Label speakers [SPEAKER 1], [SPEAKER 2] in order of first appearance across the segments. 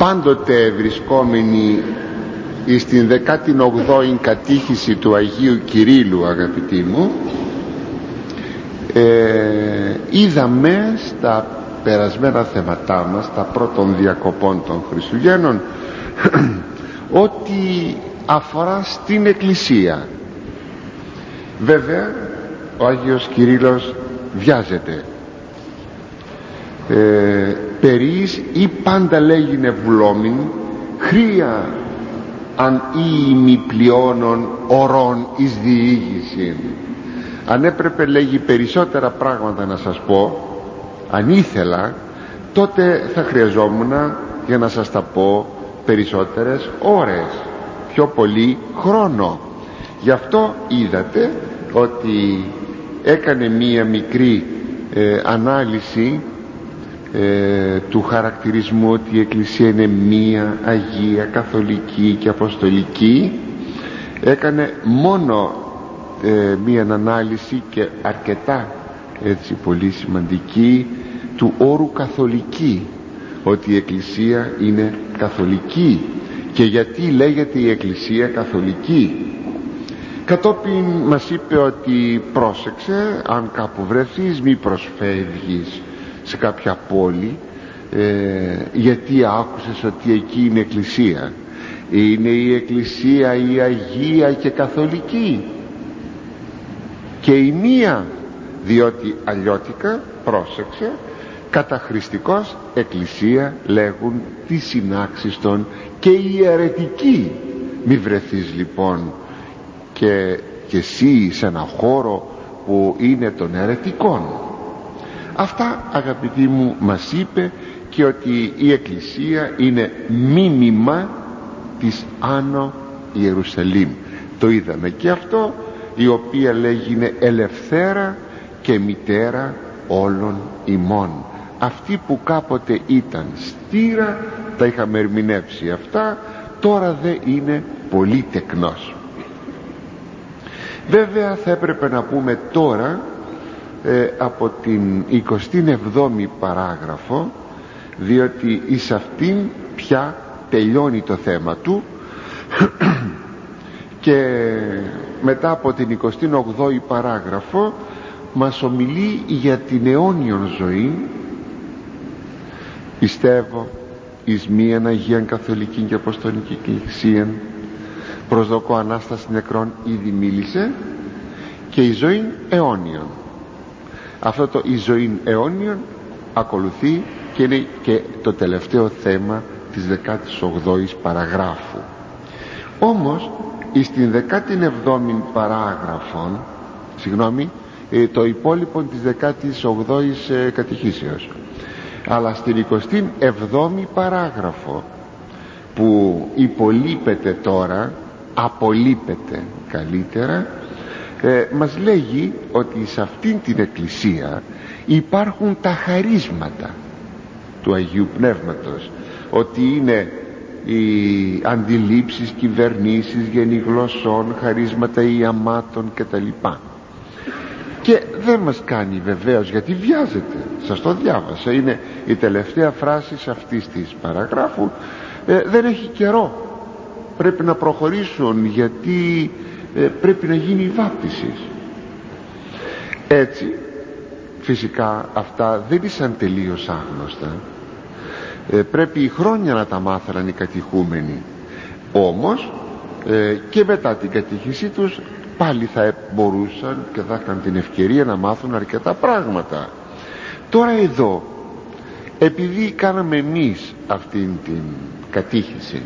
[SPEAKER 1] πάντοτε βρισκόμενοι στην 18η κατήχηση του Αγίου Κυρίλλου, αγαπητοί μου, είδαμε στα περασμένα θέματά μας, τα πρώτων διακοπών των Χριστουγέννων, ότι αφορά στην Εκκλησία. Βέβαια ο Άγιος Κυρίλλος βιάζεται, περίς ή πάντα λέγεινε βλόμην χρία αν ή ημιπλειώνων ορών εις διήγηση. Αν έπρεπε, λέγει, περισσότερα πράγματα να σας πω, αν ήθελα, τότε θα χρειαζόμουν για να σας τα πω περισσότερες ώρες, πιο πολύ χρόνο. Γι' αυτό είδατε ότι έκανε μία μικρή ανάλυση του χαρακτηρισμού ότι η Εκκλησία είναι μία, Αγία, Καθολική και Αποστολική. Έκανε μόνο μία ανάλυση και αρκετά έτσι πολύ σημαντική του όρου καθολική, ότι η Εκκλησία είναι καθολική. Και γιατί λέγεται η Εκκλησία καθολική? Κατόπιν μας είπε ότι πρόσεξε, αν κάπου βρεθείς μη προσφεύγεις σε κάποια πόλη, γιατί άκουσες ότι εκεί είναι Εκκλησία. Είναι η Εκκλησία η Αγία και Καθολική και η μία, διότι αλλιώτικα, πρόσεξε, καταχρηστικώς Εκκλησία λέγουν τις συνάξεις των και οι αιρετικοί. Μη βρεθείς λοιπόν και εσύ σε ένα χώρο που είναι των αιρετικών. Αυτά, αγαπητοί μου, μας είπε, και ότι η Εκκλησία είναι μήνυμα της Άνω Ιερουσαλήμ. Το είδαμε και αυτό, η οποία λέγεινε ελευθέρα και μητέρα όλων ημών. Αυτή που κάποτε ήταν στήρα, τα είχαμε ερμηνεύσει αυτά, τώρα δε είναι πολύ τεκνός. Βέβαια θα έπρεπε να πούμε τώρα από την 27η παράγραφο, διότι εις αυτήν πια τελειώνει το θέμα του και μετά από την 28η παράγραφο μας ομιλεί για την αιώνιον ζωή. Πιστεύω εις μίαν Αγίαν Καθολική και Αποστολική Εκκλησίαν, προσδοκώ Ανάσταση νεκρών, ήδη μίλησε, και η ζωή αιώνιον. Αυτό το η ζωή αιώνιον ακολουθεί και είναι και το τελευταίο θέμα της 18ης παραγράφου. Όμως στην 17η παράγραφο, το υπόλοιπο της 18ης κατηχήσεως, αλλά στην 27η παράγραφο που υπολείπεται τώρα, απολείπεται καλύτερα, μας λέγει ότι σε αυτήν την Εκκλησία υπάρχουν τα χαρίσματα του Αγίου Πνεύματος, ότι είναι οι αντιλήψεις, κυβερνήσεις, γενιγλωσσών, χαρίσματα ιαμάτων κτλ. Και δεν μας κάνει βεβαίως, γιατί βιάζεται, σας το διάβασα, είναι η τελευταία φράση αυτής της παραγράφου, δεν έχει καιρό, πρέπει να προχωρήσουν, γιατί πρέπει να γίνει η βάπτιση. Έτσι φυσικά αυτά δεν ήσαν τελείως άγνωστα, πρέπει χρόνια να τα μάθαιναν οι κατηχούμενοι. Όμως και μετά την κατήχησή τους πάλι θα μπορούσαν και θα είχαν την ευκαιρία να μάθουν αρκετά πράγματα. Τώρα εδώ, επειδή κάναμε εμείς αυτήν την κατήχηση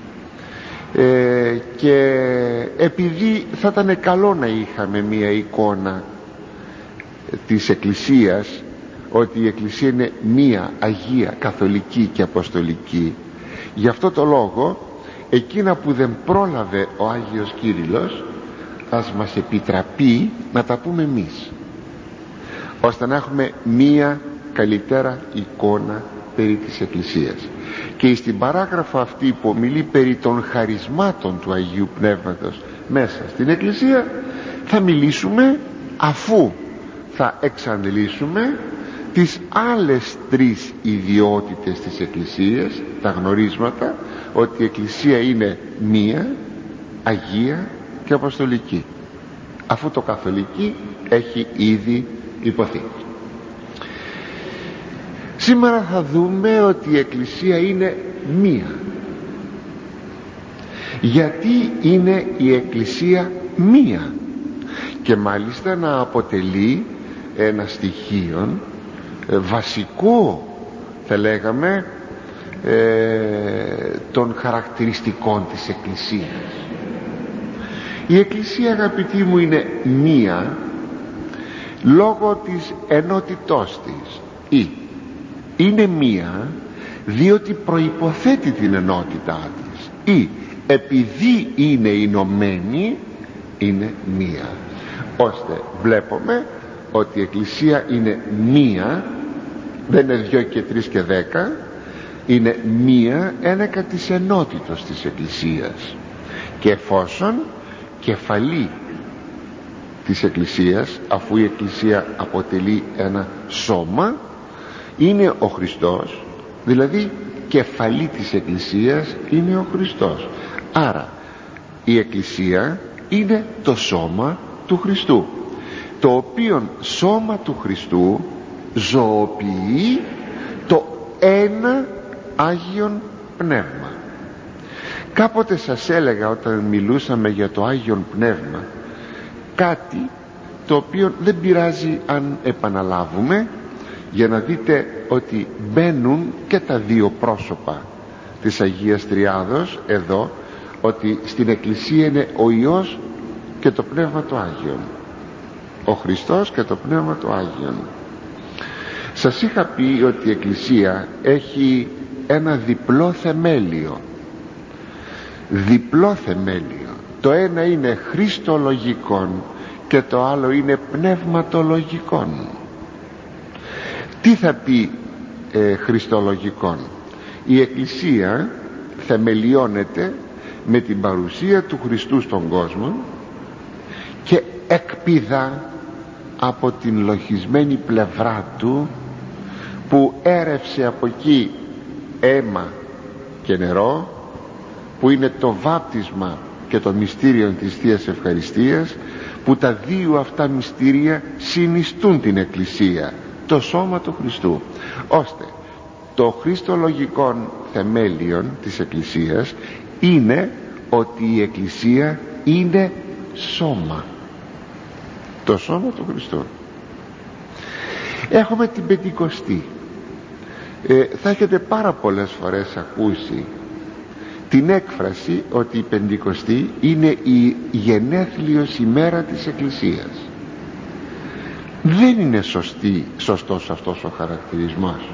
[SPEAKER 1] και επειδή θα ήταν καλό να είχαμε μία εικόνα της Εκκλησίας, ότι η Εκκλησία είναι μία, Αγία, Καθολική και Αποστολική, γι' αυτό το λόγο εκείνα που δεν πρόλαβε ο Άγιος Κύριλλος ας μας επιτραπεί να τα πούμε εμείς, ώστε να έχουμε μία καλύτερα εικόνα περί της Εκκλησίας. Και στην παράγραφο αυτή που μιλεί περί των χαρισμάτων του Αγίου Πνεύματος μέσα στην Εκκλησία, θα μιλήσουμε, αφού θα εξαντλήσουμε τις άλλες τρεις ιδιότητες της Εκκλησίας, τα γνωρίσματα ότι η Εκκλησία είναι μία, Αγία και Αποστολική, αφού το καθολική έχει ήδη υποθεί. Σήμερα θα δούμε ότι η Εκκλησία είναι μία. Γιατί είναι η Εκκλησία μία και μάλιστα να αποτελεί ένα στοιχείο βασικό, θα λέγαμε, των χαρακτηριστικών της Εκκλησίας. Η Εκκλησία, αγαπητοί μου, είναι μία λόγω της ενότητός της, ή είναι μία διότι προϋποθέτει την ενότητά της, ή επειδή είναι ενωμένη είναι μία, ώστε βλέπουμε ότι η Εκκλησία είναι μία, δεν είναι 2 και 3 και 10, είναι μία ένεκα της ενότητος της Εκκλησίας. Και εφόσον κεφαλή της Εκκλησίας, αφού η Εκκλησία αποτελεί ένα σώμα, είναι ο Χριστός, δηλαδή κεφαλή της Εκκλησίας είναι ο Χριστός. Άρα η Εκκλησία είναι το σώμα του Χριστού, το οποίο σώμα του Χριστού ζωοποιεί το ένα Άγιον Πνεύμα. Κάποτε σας έλεγα, όταν μιλούσαμε για το Άγιον Πνεύμα, κάτι το οποίο δεν πειράζει αν επαναλάβουμε, για να δείτε ότι μπαίνουν και τα δύο πρόσωπα της Αγίας Τριάδος εδώ, ότι στην Εκκλησία είναι ο Υιός και το Πνεύμα το Άγιον, ο Χριστός και το Πνεύμα το Άγιον. Σας είχα πει ότι η Εκκλησία έχει ένα διπλό θεμέλιο. Διπλό θεμέλιο. Το ένα είναι χριστολογικόν και το άλλο είναι πνευματολογικόν. Τι θα πει χριστολογικόν? Η Εκκλησία θεμελιώνεται με την παρουσία του Χριστού στον κόσμο και εκπηδά από την λογισμένη πλευρά του, που έρευσε από εκεί αίμα και νερό, που είναι το βάπτισμα και το μυστήριο της Θείας Ευχαριστίας, που τα δύο αυτά μυστήρια συνιστούν την Εκκλησία, το σώμα του Χριστού, ώστε το χριστολογικό θεμέλιο της Εκκλησίας είναι ότι η Εκκλησία είναι σώμα, το σώμα του Χριστού. Έχουμε την Πεντηκοστή. Θα έχετε πάρα πολλές φορές ακούσει την έκφραση ότι η Πεντηκοστή είναι η γενέθλιος ημέρα της Εκκλησίας. Δεν είναι σωστός αυτός ο χαρακτηρισμός.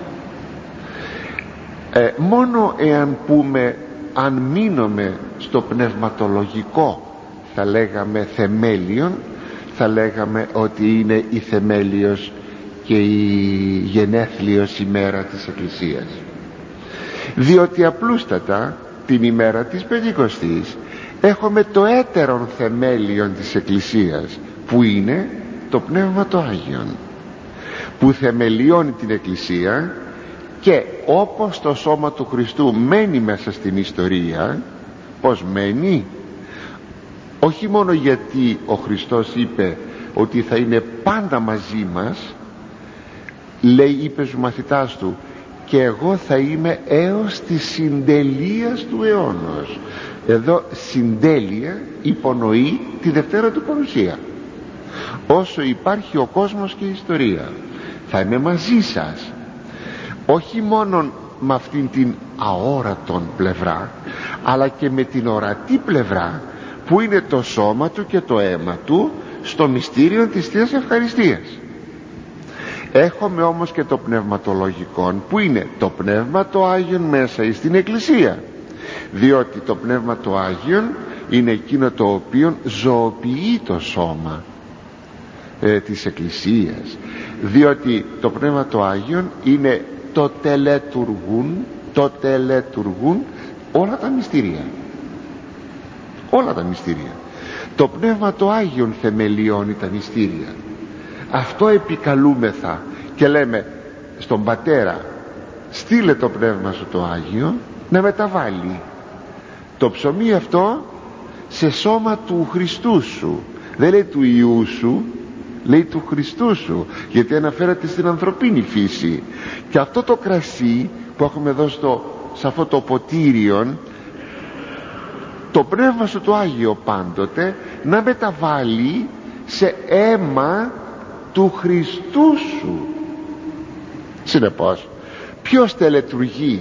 [SPEAKER 1] Μόνο εάν πούμε, αν μείνουμε στο πνευματολογικό, θα λέγαμε θεμέλιον, θα λέγαμε ότι είναι η θεμέλιος και η γενέθλιος ημέρα της Εκκλησίας, διότι απλούστατα την ημέρα της Πεντηκοστής έχουμε το έτερον θεμέλιον της Εκκλησίας, που είναι το Πνεύμα το Άγιον, που θεμελιώνει την Εκκλησία, και όπως το σώμα του Χριστού μένει μέσα στην ιστορία, πως μένει? Όχι μόνο γιατί ο Χριστός είπε ότι θα είναι πάντα μαζί μας, λέει, είπε στους μαθητάς του, και εγώ θα είμαι έως της συντελείας του αιώνος. Εδώ συντέλεια υπονοεί τη Δευτέρα του παρουσία. Όσο υπάρχει ο κόσμος και η ιστορία, θα είμαι μαζί σας, όχι μόνο με αυτήν την αόρατον πλευρά, αλλά και με την ορατή πλευρά, που είναι το σώμα του και το αίμα του στο μυστήριο της Θείας Ευχαριστίας. Έχουμε όμως και το πνευματολογικό, που είναι το Πνεύμα το Άγιον μέσα στην Εκκλησία, διότι το Πνεύμα το Άγιον είναι εκείνο το οποίο ζωοποιεί το σώμα της Εκκλησίας, διότι το Πνεύμα το Άγιον είναι το τελετουργούν όλα τα μυστήρια, όλα τα μυστήρια. Το Πνεύμα το Άγιον θεμελιώνει τα μυστήρια. Αυτό επικαλούμεθα και λέμε στον Πατέρα στείλε το Πνεύμα σου το Άγιο να μεταβάλει το ψωμί αυτό σε σώμα του Χριστού σου. Δεν λέει του Ιού σου, λέει του Χριστού σου, γιατί αναφέρεται στην ανθρωπίνη φύση. Και αυτό το κρασί που έχουμε εδώ σε αυτό το ποτήριον, το Πνεύμα σου το Άγιο πάντοτε να μεταβάλει σε αίμα του Χριστού σου. Συνεπώς ποιος τελετουργεί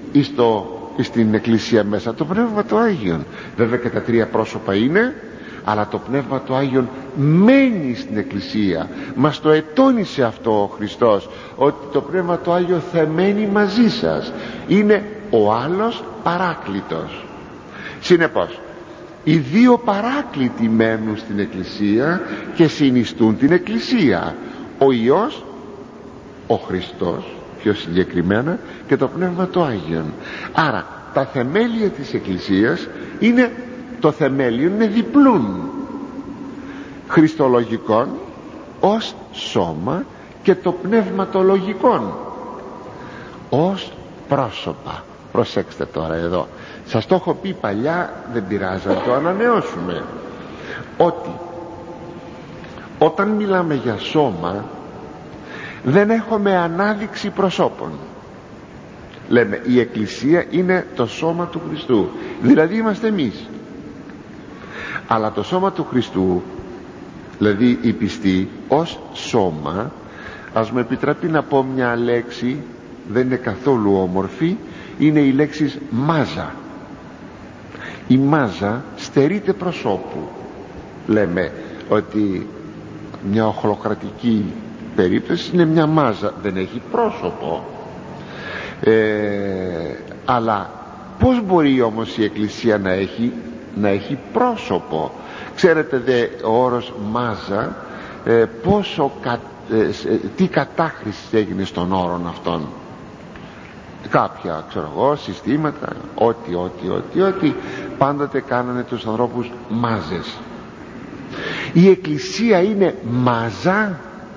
[SPEAKER 1] στην Εκκλησία μέσα? Το Πνεύμα το Άγιον. Βέβαια και τα τρία πρόσωπα είναι, αλλά το Πνεύμα το Άγιον μένει στην Εκκλησία. Μας το ετώνησε αυτό ο Χριστός, ότι το Πνεύμα το Άγιο θα μένει μαζί σας. Είναι ο άλλος παράκλητος. Συνεπώς οι δύο παράκλητοι μένουν στην Εκκλησία και συνιστούν την Εκκλησία: ο Υιός, ο Χριστός πιο συγκεκριμένα, και το Πνεύμα το Άγιον. Άρα τα θεμέλια της Εκκλησίας είναι, το θεμέλιο είναι διπλούν, χριστολογικών ως σώμα και το πνευματολογικών ως πρόσωπα. Προσέξτε τώρα εδώ, σας το έχω πει παλιά, δεν πειράζει να το ανανεώσουμε, ότι όταν μιλάμε για σώμα δεν έχουμε ανάδειξη προσώπων. Λέμε η Εκκλησία είναι το σώμα του Χριστού, δηλαδή είμαστε εμείς. Αλλά το σώμα του Χριστού, δηλαδή οι πιστοί ως σώμα, ας μου επιτραπεί να πω μια λέξη, δεν είναι καθόλου όμορφη, είναι η λέξη μάζα. Η μάζα στερείται προσώπου. Λέμε ότι μια οχλοκρατική περίπτωση είναι μια μάζα, δεν έχει πρόσωπο. Αλλά πώς μπορεί όμως η Εκκλησία να έχει πρόσωπο? Ξέρετε δε ο όρος μάζα τι κατάχρηση έγινε στον όρον αυτόν? Κάποια συστήματα ό,τι πάντοτε κάνανε τους ανθρώπους μάζες. Η Εκκλησία είναι μάζα?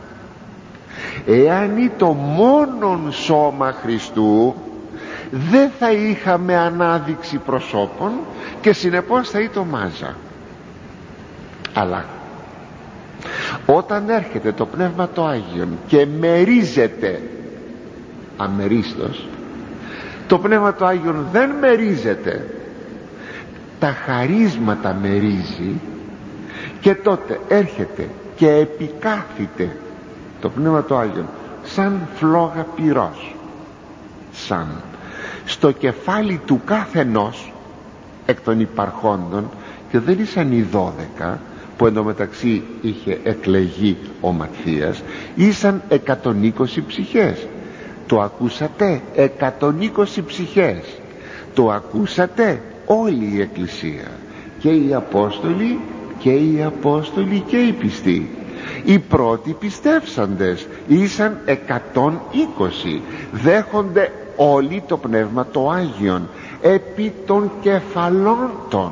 [SPEAKER 1] Εάν είναι το μόνον σώμα Χριστού, δεν θα είχαμε ανάδειξη προσώπων και συνεπώς θα ήταν μάζα. Αλλά όταν έρχεται το Πνεύμα το Άγιον και μερίζεται αμερίστως, το Πνεύμα το Άγιον δεν μερίζεται, τα χαρίσματα μερίζει, και τότε έρχεται και επικάθεται το Πνεύμα το Άγιον σαν φλόγα πυρός, σαν στο κεφάλι του καθενός εκ των υπαρχόντων, και δεν ήσαν οι 12 που εντωμεταξύ είχε εκλεγεί ο Ματθίας, ήσαν 120 ψυχές. Το ακούσατε? 120 ψυχές. Το ακούσατε? Όλη η Εκκλησία, και οι Απόστολοι και οι πιστοί. Οι πρώτοι πιστεύσαντες ήσαν 120. Δέχονται όλοι το Πνεύμα το Άγιον επί των κεφαλών των.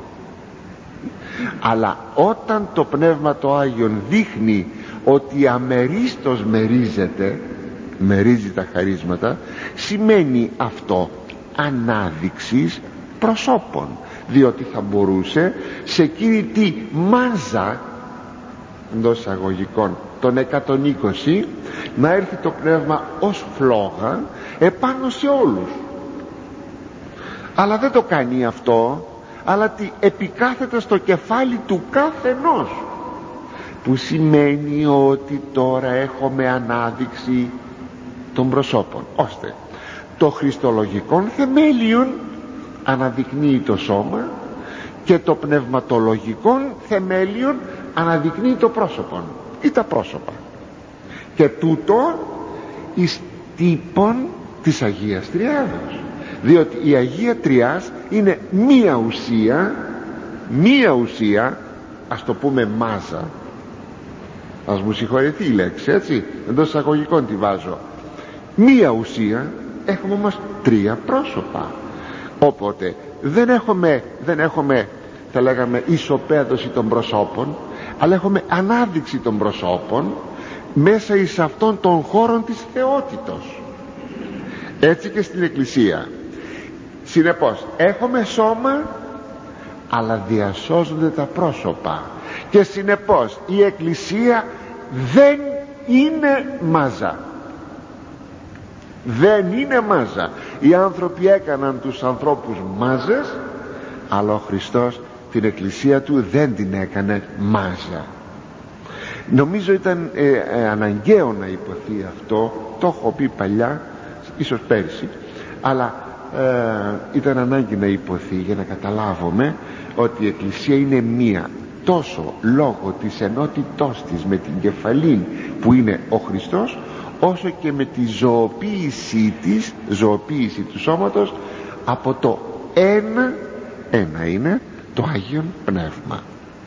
[SPEAKER 1] Αλλά όταν το Πνεύμα το Άγιον δείχνει ότι αμερίστως μερίζει τα χαρίσματα, σημαίνει αυτό ανάδειξης προσώπων, διότι θα μπορούσε σε εκείνη τη μάζα εντός εισαγωγικών των 120 να έρθει το Πνεύμα ως φλόγα επάνω σε όλους. Αλλά δεν το κάνει αυτό, αλλά επικάθεται στο κεφάλι του καθενός, που σημαίνει ότι τώρα έχουμε ανάδειξη των προσώπων, ώστε το χριστολογικών θεμέλιον αναδεικνύει το σώμα και το πνευματολογικών θεμέλιον αναδεικνύει το πρόσωπον ή τα πρόσωπα, και τούτο εις τύπων της Αγίας Τριάδος, διότι η Αγία Τριάς είναι μία ουσία, ας το πούμε μάζα, ας μου συγχωρεθεί η λέξη, έτσι, εντός εισαγωγικών τη βάζω, μία ουσία, έχουμε όμως τρία πρόσωπα. Οπότε δεν έχουμε θα λέγαμε ισοπαίδωση των προσώπων, αλλά έχουμε ανάδειξη των προσώπων, μέσα εις αυτόν τον χώρο της θεότητος. Έτσι και στην Εκκλησία. Συνεπώς έχουμε σώμα, αλλά διασώζονται τα πρόσωπα, και συνεπώς η Εκκλησία δεν είναι μάζα. Δεν είναι μάζα. Οι άνθρωποι έκαναν τους ανθρώπους μάζες, αλλά ο Χριστός την Εκκλησία του δεν την έκανε μάζα. Νομίζω ήταν αναγκαίο να υποθεί αυτό. Το έχω πει παλιά, ίσως πέρσι, αλλά ήταν ανάγκη να υποθεί για να καταλάβουμε ότι η Εκκλησία είναι μία, τόσο λόγω της ενότητός της με την κεφαλή που είναι ο Χριστός, όσο και με τη ζωοποίησή της, ζωοποίηση του σώματος από το ένα είναι το Άγιον Πνεύμα.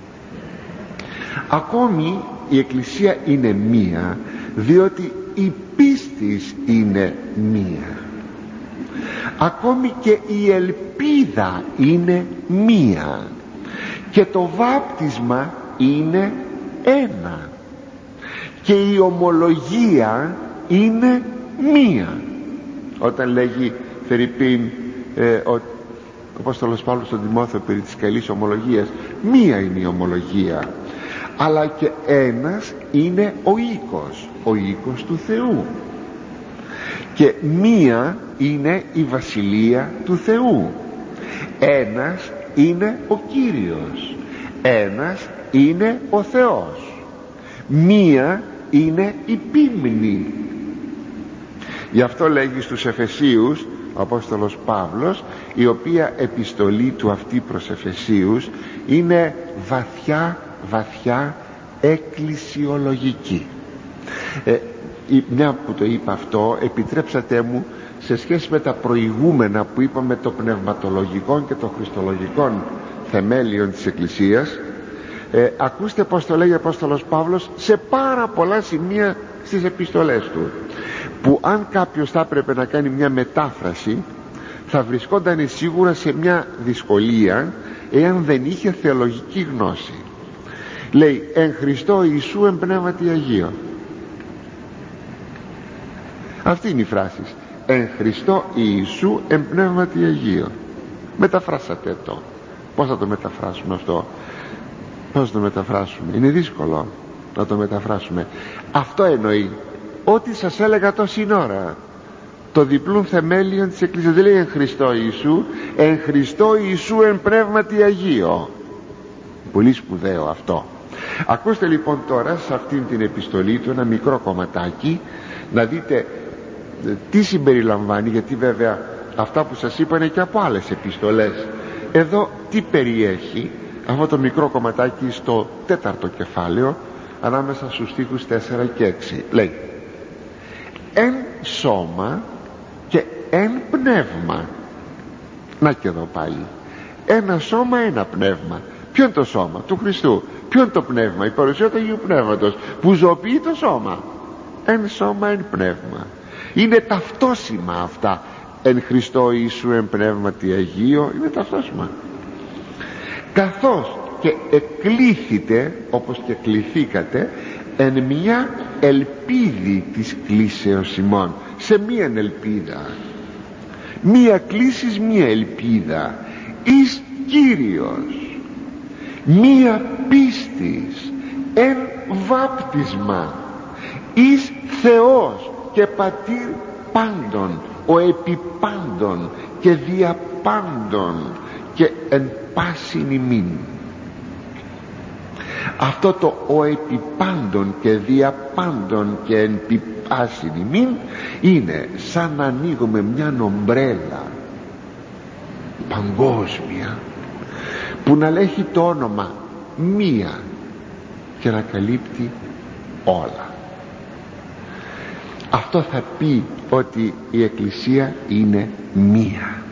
[SPEAKER 1] Ακόμη η Εκκλησία είναι μία, διότι η πίστης είναι μία. Ακόμη και η ελπίδα είναι μία, και το βάπτισμα είναι ένα, και η ομολογία είναι μία. Όταν λέγει φερειπίν ο Απόστολος Παύλος στον Τιμόθεο περί της καλής ομολογίας, μία είναι η ομολογία, αλλά και ένας είναι ο οίκος του Θεού, και μία είναι η βασιλεία του Θεού. Ένας είναι ο Κύριος, ένας είναι ο Θεός, μία είναι η πίμνη. Γι' αυτό λέγει στους Εφεσίους ο Απόστολος Παύλος, η οποία επιστολή του αυτή προς Εφεσίους είναι βαθιά εκκλησιολογική. Μια που το είπα αυτό, επιτρέψατε μου, σε σχέση με τα προηγούμενα που είπαμε, το πνευματολογικό και το χριστολογικό θεμέλιον της Εκκλησίας, ακούστε πως το λέει ο Απόστολος Παύλος σε πάρα πολλά σημεία στις επιστολές του, που αν κάποιος θα έπρεπε να κάνει μια μετάφραση, θα βρισκόταν σίγουρα σε μια δυσκολία εάν δεν είχε θεολογική γνώση. Λέει εν Χριστώ Ιησού εν πνεύματι Αγίο. Αυτή είναι η φράση, εν Χριστώ Ιησού εν πνεύματι Αγίο. Μεταφράσατε το. Πώς θα το μεταφράσουμε αυτό? Πώς θα το μεταφράσουμε? Είναι δύσκολο να το μεταφράσουμε. Αυτό εννοεί ό,τι σας έλεγα τόση ώρα, το διπλούν θεμέλιον της Εκκλησίας. Δεν λέει εν Χριστώ Ιησού, εν Χριστώ Ιησού εν πνεύματι Αγίο. Πολύ σπουδαίο αυτό. Ακούστε λοιπόν τώρα σε αυτήν την επιστολή του ένα μικρό κομματάκι, να δείτε τι συμπεριλαμβάνει, γιατί βέβαια αυτά που σας είπα είναι και από άλλες επιστολές. Εδώ τι περιέχει αυτό το μικρό κομματάκι στο 4ο κεφάλαιο, ανάμεσα στους στίχους 4 και 6. Λέει εν σώμα και εν πνεύμα. Να και εδώ πάλι, ένα σώμα, ένα πνεύμα. Ποιο είναι το σώμα? Του Χριστού. Ποιο είναι το πνεύμα? Η παρουσία του Αγίου Πνεύματος που ζωοποιεί το σώμα. Εν σώμα, εν πνεύμα. Είναι ταυτόσιμα αυτά. Εν Χριστώ Ιησού εν πνεύματι Αγίο, είναι ταυτόσιμα. Καθώς και εκλήθητε, όπως και κληθήκατε, εν μια ελπίδη της κλήσεως ημών. Σε μία ελπίδα, μία κλήσης, μία ελπίδα εις Κύριος, μία πίστης, εν βάπτισμα εις Θεός και Πατήρ πάντων, ο επιπάντων και διαπάντων και εν πάσιν ημίν. Αυτό το ο επιπάντων και διαπάντων και εν πάσιν ημίν είναι σαν να ανοίγουμε μια ομπρέλα παγκόσμια που να έχει το όνομα μία και να καλύπτει όλα. Αυτό θα πει ότι η Εκκλησία είναι μία.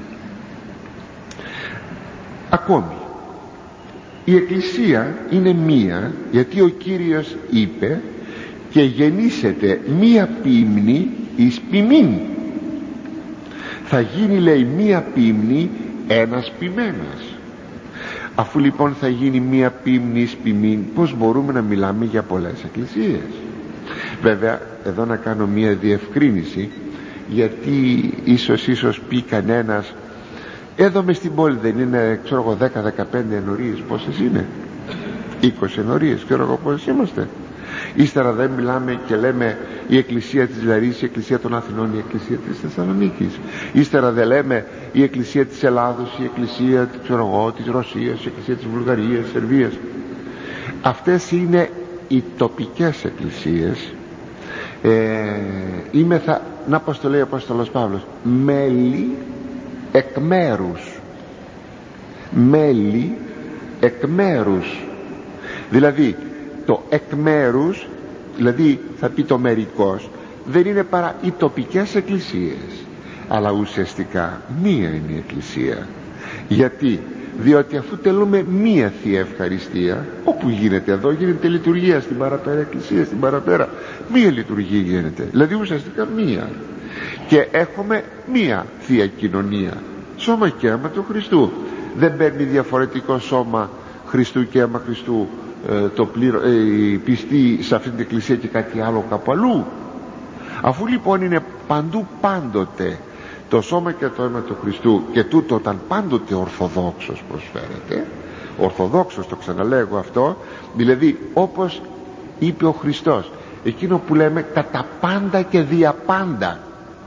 [SPEAKER 1] Ακόμη η Εκκλησία είναι μία γιατί ο Κύριος είπε και γεννήσετε μία ποιμνή εις ποιμήν. Θα γίνει, λέει, μία ποιμνή ένας ποιμένας. Αφού λοιπόν θα γίνει μία ποιμνή εις ποιμήν, πώς μπορούμε να μιλάμε για πολλές εκκλησίες? Βέβαια εδώ να κάνω μία διευκρίνηση, γιατί ίσως πει κανένας, εδώ μες στην πόλη δεν είναι, ξέρω εγώ, 10-15 ενορίες, πόσες είναι, 20 ενορίες, ξέρω εγώ πόσες είμαστε. Ύστερα δεν μιλάμε και λέμε η εκκλησία της Λαρίσης, η εκκλησία των Αθηνών, η εκκλησία της Θεσσαλονίκης. Ύστερα δεν λέμε η εκκλησία της Ελλάδος, η εκκλησία, ξέρω εγώ, της Ρωσίας, η εκκλησία της Βουλγαρίας, της Σερβίας. Αυτές είναι οι τοπικές εκκλησίες. Να πως το λέει ο Απόστολος Παύλος, μέλη εκ μέρους, μέλη εκ μέρους. Δηλαδή το εκ μέρους, δηλαδή θα πει το μερικός, δεν είναι παρά οι τοπικές εκκλησίες, αλλά ουσιαστικά μία είναι η εκκλησία. Γιατί? Διότι αφού τελούμε μία Θεία Ευχαριστία, όπου γίνεται, εδώ γίνεται λειτουργία, στην παραπέρα εκκλησία, στην παραπέρα μία λειτουργία γίνεται, δηλαδή ουσιαστικά μία, και έχουμε μία Θεία Κοινωνία, σώμα και αίμα του Χριστού. Δεν παίρνει διαφορετικό σώμα Χριστού και αίμα Χριστού οι πιστοί σε αυτήν την εκκλησία και κάτι άλλο κάπου αλλού. Αφού λοιπόν είναι παντού πάντοτε το σώμα και το αίμα του Χριστού, και τούτο όταν πάντοτε ορθοδόξος προσφέρεται, ορθοδόξος, το ξαναλέγω αυτό, δηλαδή όπως είπε ο Χριστός, εκείνο που λέμε κατά πάντα και δια πάντα,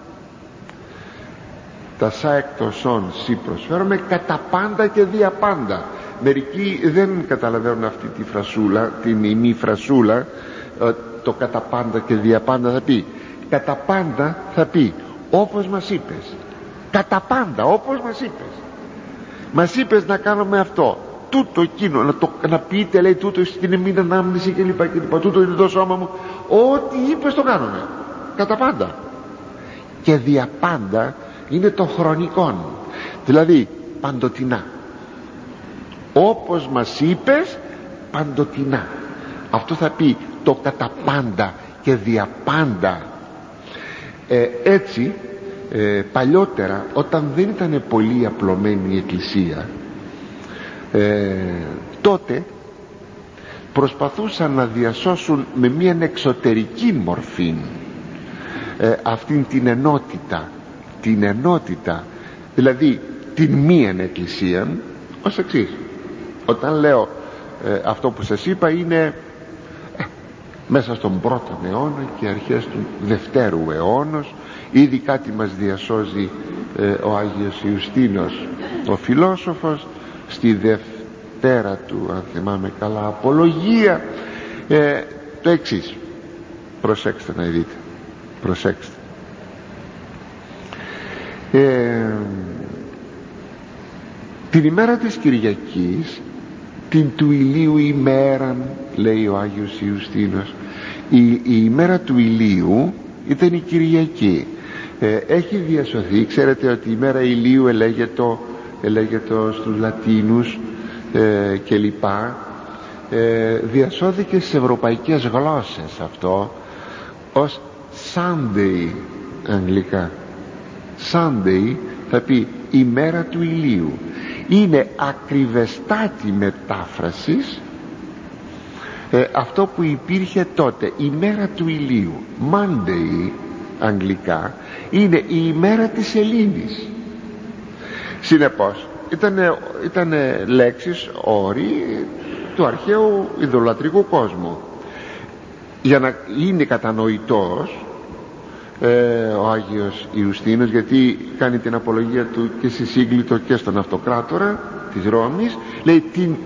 [SPEAKER 1] τα σα εκτοσών σοι προσφέρομαι κατά πάντα και δια πάντα. Μερικοί δεν καταλαβαίνουν αυτή τη φρασούλα, την ημίφρασούλα, το κατά πάντα και δια πάντα. Θα πει κατά πάντα, θα πει όπως μας είπες, κατά πάντα όπως μας είπες. Μας είπες να κάνουμε αυτό, τούτο εκείνο, να πείτε, λέει, τούτο στην εμήν ανάμνηση κλπ. Τούτο είναι το σώμα μου, ό,τι είπες το κάνουμε, κατά πάντα. Και δια πάντα είναι το χρονικόν, δηλαδή παντοτινά. Όπως μας είπες, παντοτινά. Αυτό θα πει το κατά πάντα και δια πάντα. Έτσι παλιότερα, όταν δεν ήταν πολύ απλωμένη η εκκλησία, τότε προσπαθούσαν να διασώσουν με μια εξωτερική μορφή αυτήν την ενότητα, δηλαδή την μίαν εκκλησία, ως εξής. Όταν λέω αυτό που σας είπα είναι μέσα στον πρώτο αιώνα και αρχές του δευτέρου αιώνος, ήδη κάτι μας διασώζει ο Άγιος Ιουστίνος ο φιλόσοφος στη δευτέρα του, αν θυμάμαι καλά, απολογία, το εξής. Προσέξτε να δείτε, προσέξτε. Την ημέρα της Κυριακής, την του ηλίου ημέραν, λέει ο Άγιος Ιουστίνος, η ημέρα του ηλίου ήταν η Κυριακή. Έχει διασωθεί, ξέρετε ότι η ημέρα ηλίου ελέγεται στους Λατίνους και λοιπά, διασώθηκε στις ευρωπαϊκές γλώσσες αυτό ως Sunday αγγλικά. Sunday θα πει ημέρα του ηλίου. Είναι ακριβεστάτη μετάφρασης αυτό που υπήρχε τότε, ημέρα του ηλίου. Monday αγγλικά είναι η ημέρα της Ελλήνης. Συνεπώς ήταν λέξεις, όροι του αρχαίου ιδωλατρικού κόσμου. Για να είναι κατανοητός ο Άγιος Ιουστίνος, γιατί κάνει την απολογία του και στη Σύγκλιτο και στον Αυτοκράτορα της Ρώμης, λέει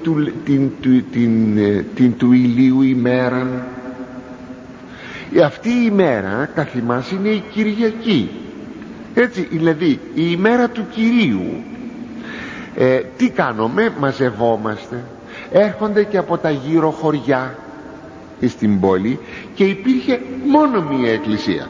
[SPEAKER 1] την του ηλίου ημέραν. Αυτή η ημέρα καθημάς είναι η Κυριακή, έτσι, δηλαδή η ημέρα του Κυρίου. Τι κάνουμε? Μαζευόμαστε, έρχονται και από τα γύρω χωριά στην πόλη, και υπήρχε μόνο μία εκκλησία.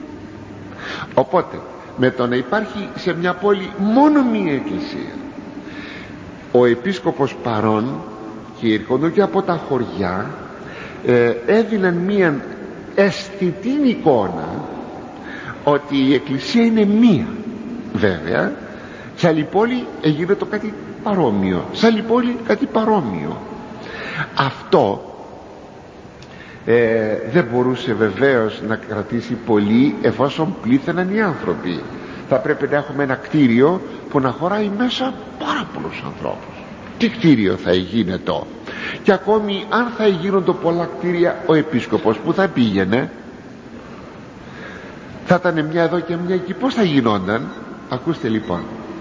[SPEAKER 1] Οπότε με το να υπάρχει σε μια πόλη μόνο μία εκκλησία, ο επίσκοπος παρών, και έρχονταν και από τα χωριά, έδιναν μία αισθητή εικόνα ότι η εκκλησία είναι μία. Βέβαια σε άλλη πόλη έγινε το κάτι παρόμοιο, σε άλλη πόλη κάτι παρόμοιο. Αυτό δεν μπορούσε βεβαίως να κρατήσει πολύ εφόσον πλήθαιναν οι άνθρωποι. Θα πρέπει να έχουμε ένα κτίριο που να χωράει μέσα πάρα πολλούς ανθρώπους. Τι κτίριο θα γίνεται? Και ακόμη αν θα γίνονται πολλά κτίρια, ο επίσκοπος που θα πήγαινε? Θα ήταν μια εδώ και μια εκεί. Πώς θα γινόταν? Ακούστε λοιπόν,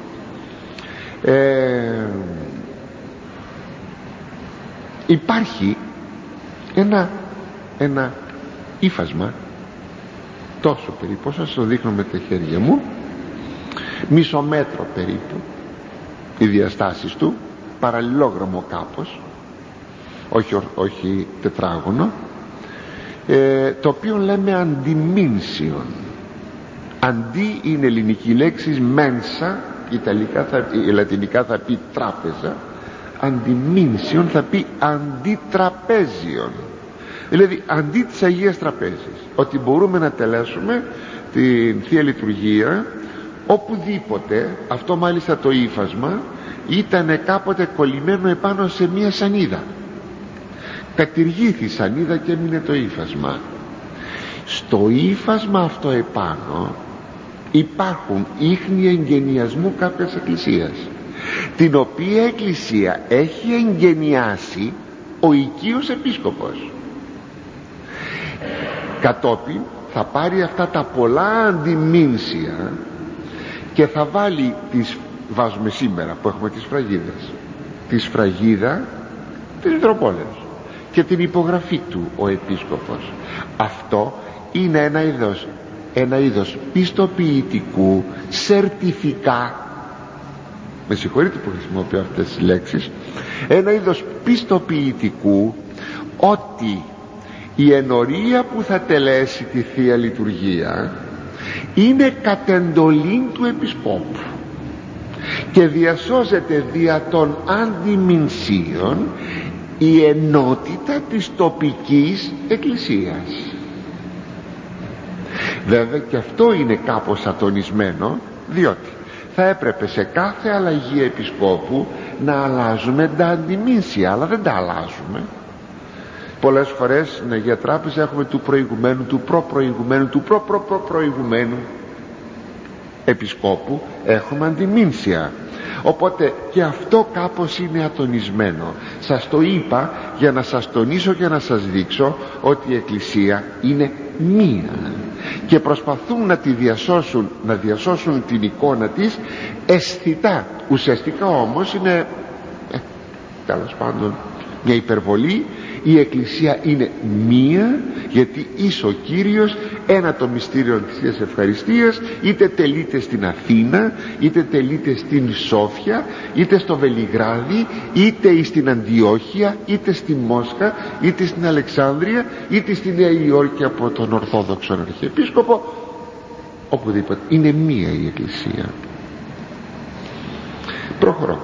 [SPEAKER 1] υπάρχει ένα ύφασμα τόσο περίπου, σας το δείχνω με τα χέρια μου, μισό μέτρο περίπου οι διαστάσεις του, παραλληλόγραμμο κάπως, όχι τετράγωνο, το οποίο λέμε αντιμήνσιον. Αντί είναι ελληνική λέξη, μένσα, λατινικά θα πει τράπεζα, αντιμήνσιον θα πει αντιτραπέζιον, δηλαδή αντί της Αγίας Τραπέζης, ότι μπορούμε να τελέσουμε την Θεία Λειτουργία οπουδήποτε. Αυτό μάλιστα το ύφασμα ήταν κάποτε κολλημένο επάνω σε μία σανίδα, κατηργήθη η σανίδα και έμεινε το ύφασμα. Στο ύφασμα αυτό επάνω υπάρχουν ίχνη εγγενιασμού κάποιας εκκλησίας, την οποία εκκλησία έχει εγγενιάσει ο οικείος επίσκοπος. Κατόπιν θα πάρει αυτά τα πολλά αντιμήνσια και θα βάλει βάζουμε σήμερα που έχουμε τις φραγίδες, τη σφραγίδα της Μητροπόλεως και την υπογραφή του ο επίσκοπος. Αυτό είναι ένα είδος πιστοποιητικού σερτιφικά, με συγχωρείτε που χρησιμοποιώ αυτές τις λέξεις, ένα είδος πιστοποιητικού ότι η ενορία που θα τελέσει τη Θεία Λειτουργία είναι κατ' εντολήν του Επισκόπου και διασώζεται δια των αντιμηνσίων η ενότητα της τοπικής εκκλησίας. Βέβαια και αυτό είναι κάπως ατονισμένο, διότι θα έπρεπε σε κάθε αλλαγή επισκόπου να αλλάζουμε τα αντιμήνσια, αλλά δεν τα αλλάζουμε. Πολλές φορές στην Αγία Τράπεζα έχουμε του προηγουμένου, του προπροηγουμένου, του προπροπροπροηγουμένου επισκόπου, έχουμε αντιμήνσια. Οπότε και αυτό κάπως είναι ατονισμένο. Σας το είπα για να σας τονίσω και να σας δείξω ότι η Εκκλησία είναι μία και προσπαθούν να τη διασώσουν, να διασώσουν την εικόνα της αισθητά. Ουσιαστικά όμως είναι τέλος πάντων μια υπερβολή. Η Εκκλησία είναι μία, γιατί εις ο Κύριος ένα το μυστήριο της Θείας Ευχαριστίας, είτε τελείται στην Αθήνα, είτε τελείται στην Σόφια, είτε στο Βελιγράδι, είτε στην Αντιόχεια, είτε στη Μόσχα, είτε στην Αλεξάνδρεια, είτε στη Νέα Υόρκη από τον Ορθόδοξο Αρχιεπίσκοπο. Οπουδήποτε είναι μία η Εκκλησία. Προχωρώ.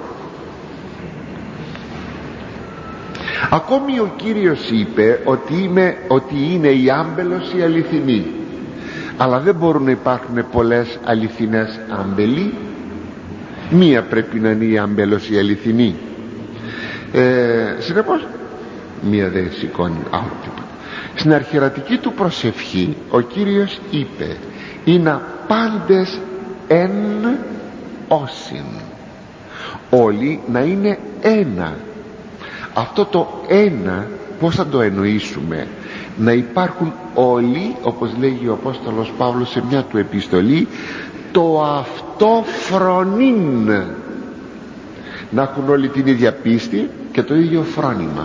[SPEAKER 1] Ακόμη ο Κύριος είπε ότι είναι η άμπελος η αληθινή, αλλά δεν μπορούν να υπάρχουν πολλές αληθινές άμπελοι. Μία πρέπει να είναι η άμπελος η αληθινή. Συνεπώς μία δεν σηκώνει άλλο τίποτα. Στην αρχιερατική του προσευχή ο Κύριος είπε «Είναι πάντες εν όσιν», όλοι να είναι ένα. Αυτό το ένα πώς θα το εννοήσουμε? Να υπάρχουν όλοι, όπως λέγει ο Απόστολος Παύλος σε μια του επιστολή, το αυτό φρονήν, να έχουν όλοι την ίδια πίστη και το ίδιο φρόνημα,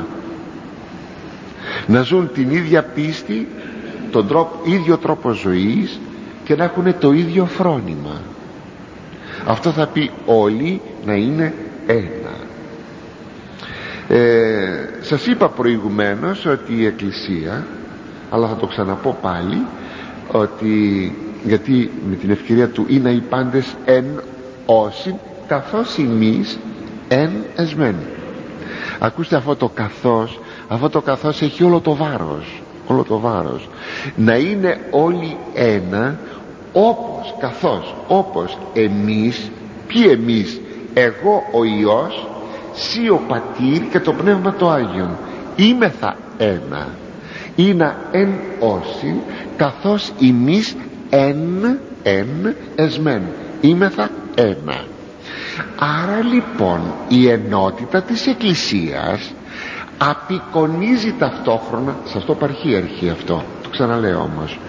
[SPEAKER 1] να ζουν την ίδια πίστη, τον ίδιο τρόπο ζωής και να έχουν το ίδιο φρόνημα. Αυτό θα πει όλοι να είναι ένα. Σας είπα προηγουμένως ότι η Εκκλησία, αλλά θα το ξαναπώ πάλι, ότι γιατί με την ευκαιρία του είναι οι πάντες εν όσοι καθώς εμείς εν εσμέν. Ακούστε αυτό το καθώς έχει όλο το βάρος, να είναι όλοι ένα, όπως εμείς. Ποιοι εμείς? Εγώ ο Υιός, Συ ο Πατήρ και το Πνεύμα το Άγιον, είμεθα ένα. είναι εν όσιν καθώς ημείς εν εσμέν, είμεθα ένα. Άρα λοιπόν η ενότητα της Εκκλησίας απεικονίζει ταυτόχρονα, σας το παρχίαρχει αυτό, το ξαναλέω όμως,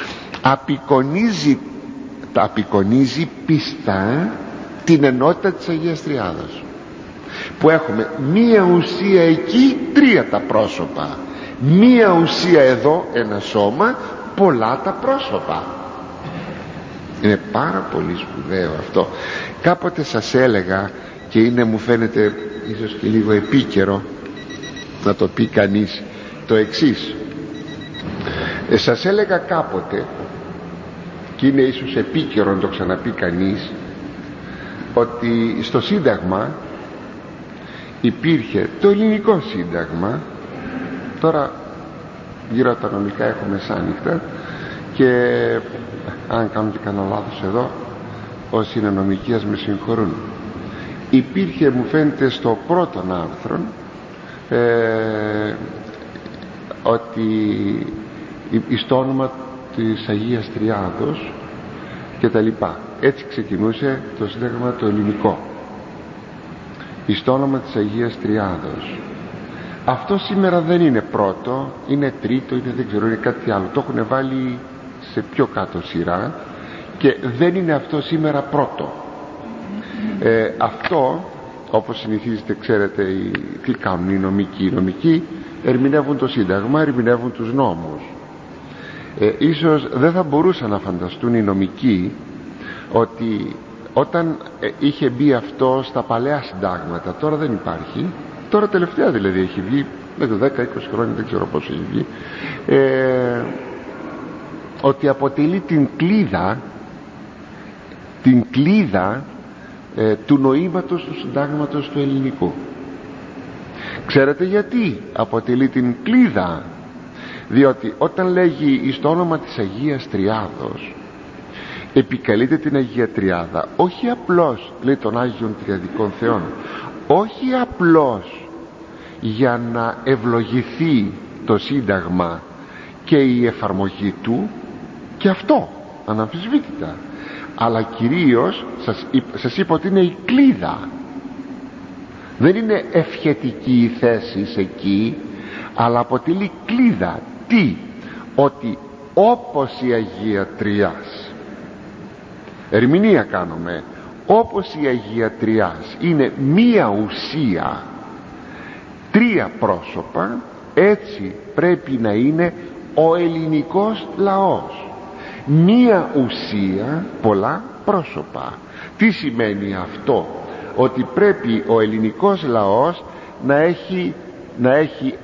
[SPEAKER 1] απεικονίζει πιστά την ενότητα της Αγίας Τριάδος, που έχουμε μία ουσία εκεί, τρία τα πρόσωπα, μία ουσία εδώ, ένα σώμα, πολλά τα πρόσωπα. Είναι πάρα πολύ σπουδαίο αυτό. Κάποτε σας έλεγα, και είναι, μου φαίνεται ίσως και λίγο επίκαιρο να το πει κανείς, το εξής. Σας έλεγα κάποτε, και είναι ίσως επίκαιρο να το ξαναπεί κανείς, ότι στο Σύνταγμα υπήρχε το ελληνικό Σύνταγμα. Τώρα γύρω από τα νομικά έχουμε μεσάνυχτα, και αν κάνω και κανένα λάθος εδώ, όσοι είναι νομικοί ας με συγχωρούν. Υπήρχε, μου φαίνεται, στο πρώτον άρθρο ότι στο όνομα της Αγίας Τριάδος και τα λοιπά. Έτσι ξεκινούσε το Σύνταγμα το ελληνικό, στο όνομα της Αγίας Τριάδος. Αυτό σήμερα δεν είναι πρώτο, είναι τρίτο, είναι δεν ξέρω, είναι κάτι άλλο. Το έχουν βάλει σε πιο κάτω σειρά και δεν είναι αυτό σήμερα πρώτο. Αυτό, όπως συνηθίζετε, ξέρετε, τι κάνουν οι νομικοί? Οι νομικοί ερμηνεύουν το Σύνταγμα, ερμηνεύουν τους νόμους. Ίσως δεν θα μπορούσαν να φανταστούν οι νομικοί ότι όταν είχε μπει αυτό στα παλαιά συντάγματα, τώρα δεν υπάρχει, τώρα τελευταία δηλαδή έχει βγει, με το 10-20 χρόνια δεν ξέρω πώς έχει βγει, ότι αποτελεί την κλίδα του νοήματος του συντάγματος του ελληνικού. Ξέρετε γιατί αποτελεί την κλίδα? Διότι όταν λέγει στο όνομα της Αγίας Τριάδος, επικαλείται την Αγία Τριάδα, όχι απλώς, λέει, των Άγιων Τριαδικών Θεών, όχι απλώς για να ευλογηθεί το Σύνταγμα και η εφαρμογή του, και αυτό αναμφισβήτητα, αλλά κυρίως σας είπα ότι είναι η κλίδα. Δεν είναι ευχετική η θέση εκεί, αλλά αποτελεί κλίδα. Τι? Ότι όπως η Αγία Τριάς, ερμηνεία κάνουμε, όπως η Αγία Τριάς είναι μία ουσία, τρία πρόσωπα, έτσι πρέπει να είναι ο ελληνικός λαός. Μία ουσία, πολλά πρόσωπα. Τι σημαίνει αυτό? Ότι πρέπει ο ελληνικός λαός να έχει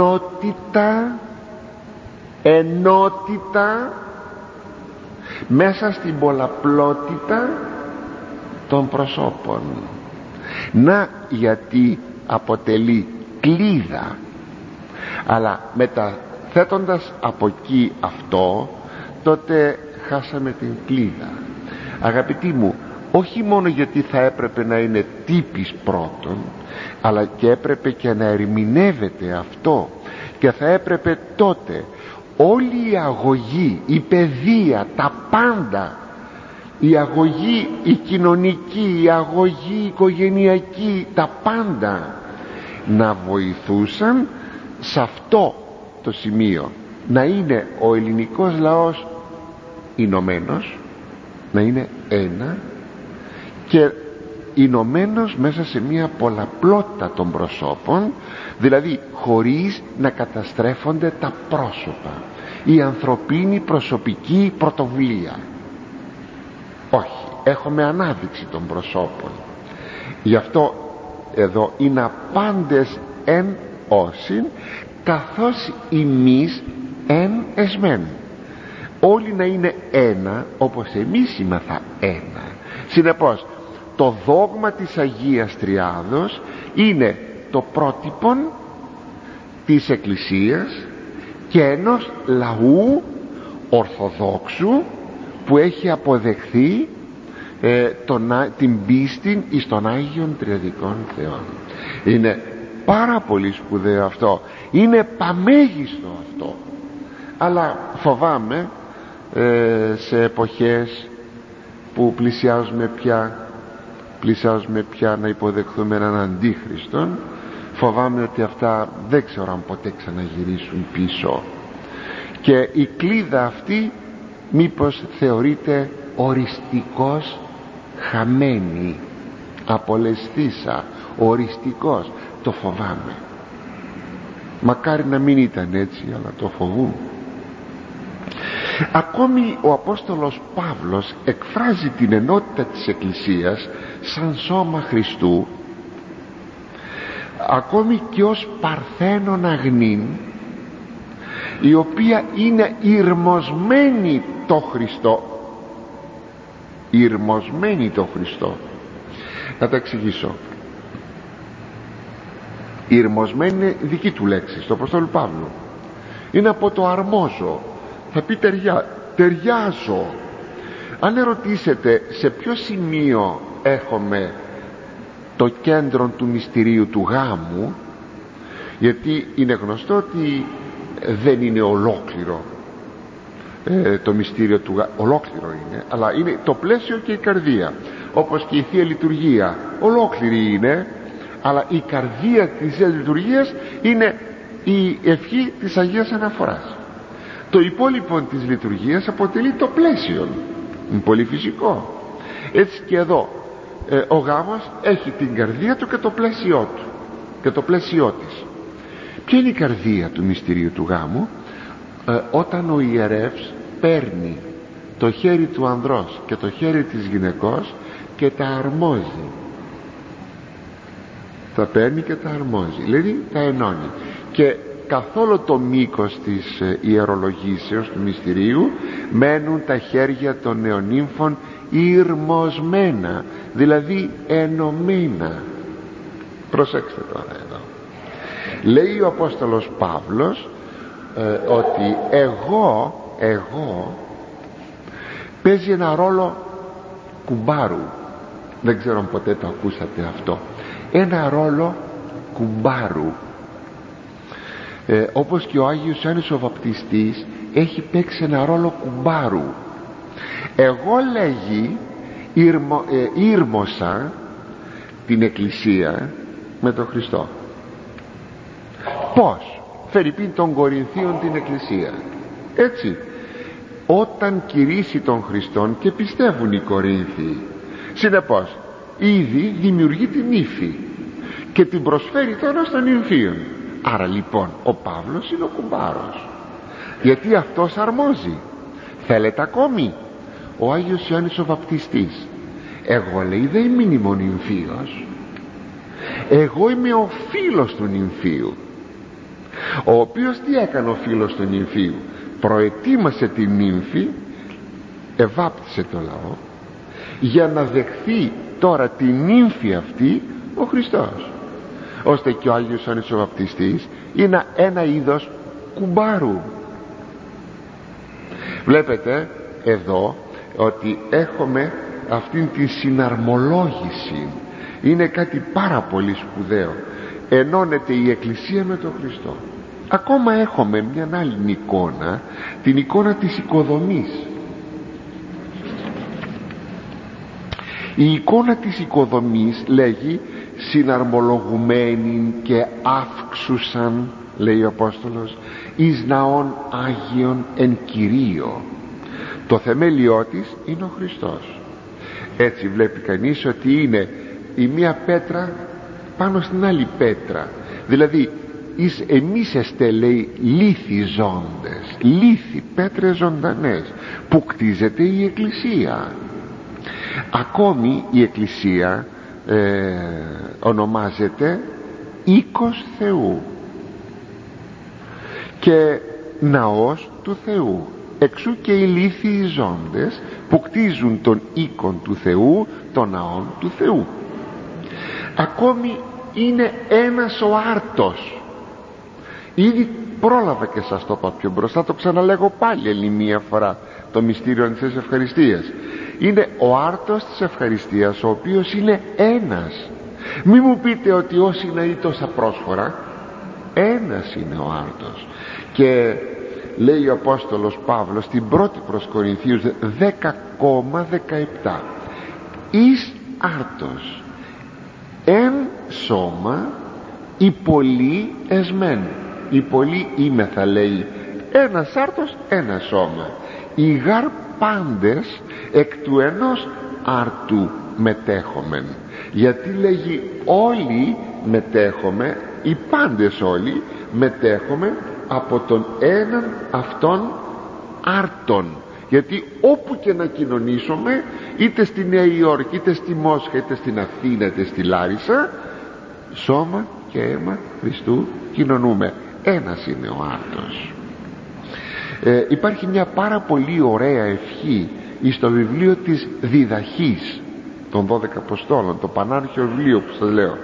[SPEAKER 1] ενότητα μέσα στην πολλαπλότητα των προσώπων. Να γιατί αποτελεί κλίδα. Αλλά μεταθέτοντας από εκεί αυτό, τότε χάσαμε την κλίδα. Αγαπητοί μου, όχι μόνο γιατί θα έπρεπε να είναι τύπης πρώτον, αλλά και έπρεπε και να ερμηνεύεται αυτό, και θα έπρεπε τότε όλη η αγωγή, η παιδεία, τα πάντα, η αγωγή η κοινωνική, η αγωγή οικογενειακή, τα πάντα να βοηθούσαν σε αυτό το σημείο, να είναι ο ελληνικός λαός ηνωμένος, να είναι ένα και ηνωμένος μέσα σε μια πολλαπλότητα των προσώπων, δηλαδή χωρίς να καταστρέφονται τα πρόσωπα, η ανθρωπίνη προσωπική πρωτοβουλία. Όχι, έχουμε ανάδειξη των προσώπων. Γι' αυτό εδώ είναι απάντες εν όσιν καθώς ημείς εν εσμέν. Όλοι να είναι ένα όπως εμείς είμαθα ένα. Συνεπώς το δόγμα της Αγίας Τριάδος είναι το πρότυπον της Εκκλησίας και ενός λαού ορθοδόξου που έχει αποδεχθεί την πίστη εις των Άγιων Τριαδικών Θεών. Είναι πάρα πολύ σπουδαίο αυτό, είναι παμέγιστο αυτό. αλλά φοβάμαι σε εποχές που πλησιάζουμε πια να υποδεχθούμε έναν αντίχριστον, φοβάμαι ότι αυτά δεν ξέρω αν ποτέ ξαναγυρίσουν πίσω, και η κλίδα αυτή μήπως θεωρείται οριστικώς χαμένη, απολεσθήσα, οριστικώς. Το φοβάμαι. Μακάρι να μην ήταν έτσι, αλλά το φοβούμαι. Ακόμη ο Απόστολος Παύλος εκφράζει την ενότητα της Εκκλησίας σαν σώμα Χριστού, ακόμη και ως παρθένον αγνήν, η οποία είναι ηρμοσμένη το Χριστό. Ηρμοσμένη το Χριστό. Να τα εξηγήσω. Ηρμοσμένη είναι δική του λέξη, στο Απόστολο Παύλου. Είναι από το αρμόζω. Θα πει ταιριάζω. Αν ερωτήσετε σε ποιο σημείο έχουμε το κέντρο του μυστηρίου του γάμου, γιατί είναι γνωστό ότι δεν είναι ολόκληρο το μυστήριο του γάμου, ολόκληρο είναι, αλλά είναι το πλαίσιο και η καρδία, όπως και η Θεία Λειτουργία ολόκληρη είναι, αλλά η καρδία της Θείας Λειτουργίας είναι η ευχή της Αγίας Αναφοράς. Το υπόλοιπο της λειτουργίας αποτελεί το πλαίσιο, είναι πολύ φυσικό. Έτσι και εδώ ο γάμος έχει την καρδία του και το πλαίσιό του και το πλαίσιό της. Ποια είναι η καρδία του μυστηρίου του γάμου? Όταν ο ιερεύς παίρνει το χέρι του ανδρός και το χέρι της γυναικός και τα αρμόζει, τα παίρνει και τα αρμόζει, δηλαδή τα ενώνει, και καθόλου το μήκος της ιερολογήσεως του μυστηρίου μένουν τα χέρια των νεονύμφων ηρμοσμένα, δηλαδή ενωμένα. Προσέξτε τώρα εδώ. Λέει ο Απόστολος Παύλος ότι εγώ παίζει ένα ρόλο κουμπάρου. Δεν ξέρω αν ποτέ το ακούσατε αυτό. Ένα ρόλο κουμπάρου. Όπως και ο Άγιος Ιωάννης ο Βαπτιστής έχει παίξει ένα ρόλο κουμπάρου. Εγώ, λέγει, ήρμωσα την Εκκλησία με τον Χριστό. Πώς? Φερειπίν των Κορινθίων την Εκκλησία, έτσι, όταν κηρύσει τον Χριστόν και πιστεύουν οι Κορίνθιοι, συνεπώς ήδη δημιουργεί την ύφη και την προσφέρει τώρα στον νυμφίον. Άρα λοιπόν ο Παύλος είναι ο κουμπάρος, γιατί αυτός αρμόζει. Θέλετε ακόμη? Ο Άγιος Ιωάννης ο Βαπτιστής, εγώ, λέει, δεν είμαι μόνιμο νυμφίος, εγώ είμαι ο φίλος του νυμφίου, ο οποίος τι έκανε ο φίλος του νυμφίου? Προετοίμασε την νύμφη, ευάπτισε το λαό για να δεχθεί τώρα την νύμφη αυτή ο Χριστός, ώστε και ο Άγιος Ιωάννης ο Βαπτιστής είναι ένα είδος κουμπάρου. Βλέπετε εδώ ότι έχουμε αυτήν τη συναρμολόγηση. Είναι κάτι πάρα πολύ σπουδαίο. Ενώνεται η Εκκλησία με τον Χριστό. Ακόμα έχουμε μια άλλη εικόνα, την εικόνα της οικοδομής. Η εικόνα της οικοδομής λέγει συναρμολογουμένη και αύξουσαν, λέει ο Απόστολος, εις ναών Άγιον εν Κυρίω. Το θεμέλιό της είναι ο Χριστός. Έτσι βλέπει κανείς ότι είναι η μία πέτρα πάνω στην άλλη πέτρα, δηλαδή εμείς εστε, λέει, λίθοι ζώντες, λίθοι, πέτρες ζωντανές, που κτίζεται η Εκκλησία. Ακόμη η Εκκλησία ονομάζεται οίκος Θεού και ναός του Θεού. Εξού και οι λίθιοι ζώντες που κτίζουν τον οίκον του Θεού, τον ναόν του Θεού. Ακόμη είναι ένας ο άρτος. Ήδη πρόλαβα και σας το είπα πιο μπροστά, το ξαναλέγω πάλι άλλη μία φορά, το μυστήριο της ευχαριστίας. Είναι ο άρτος της ευχαριστίας, ο οποίος είναι ένας. Μη μου πείτε ότι όσοι είναι ή τόσα πρόσφορα, ένας είναι ο άρτος. Και λέει ο Απόστολος Παύλος στην πρώτη προς Κορινθίους 10,17, εις άρτος εν σώμα η πολλή εσμέν. Η πολλή είμαι, θα λέει, ένας άρτος ένα σώμα, οι γαρ πάντες εκ του ενός άρτου μετέχομεν. Γιατί λέγει όλοι μετέχομε, οι πάντες όλοι μετέχομε από τον έναν αυτόν άρτον. Γιατί όπου και να κοινωνήσουμε, είτε στη Νέα Υόρκη, είτε στη Μόσχα, είτε στην Αθήνα, είτε στη Λάρισα, σώμα και αίμα Χριστού κοινωνούμε. Ένας είναι ο άρτος. Υπάρχει μια πάρα πολύ ωραία ευχή στο βιβλίο της Διδαχής των 12 Αποστόλων, το πανάρχιο βιβλίο που σας λέω,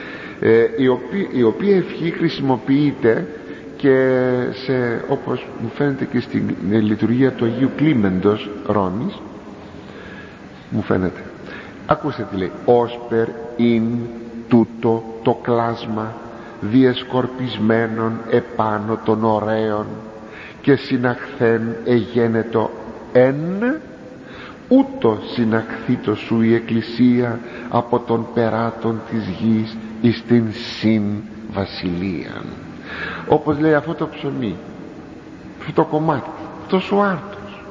[SPEAKER 1] η οποία ευχή χρησιμοποιείται και όπως μου φαίνεται και στην λειτουργία του Αγίου Κλίμεντος Ρώμης, μου φαίνεται. Ακούστε τι λέει: όσπερ ειν τούτο το κλάσμα διεσκορπισμένων επάνω των ωραίων και συναχθέν εγένετο εν, ούτω συναχθήτω σου η Εκκλησία από των περάτων της γης εις την συν βασιλείαν. Όπως λέει αυτό το ψωμί, αυτό το κομμάτι, αυτός ο άρτος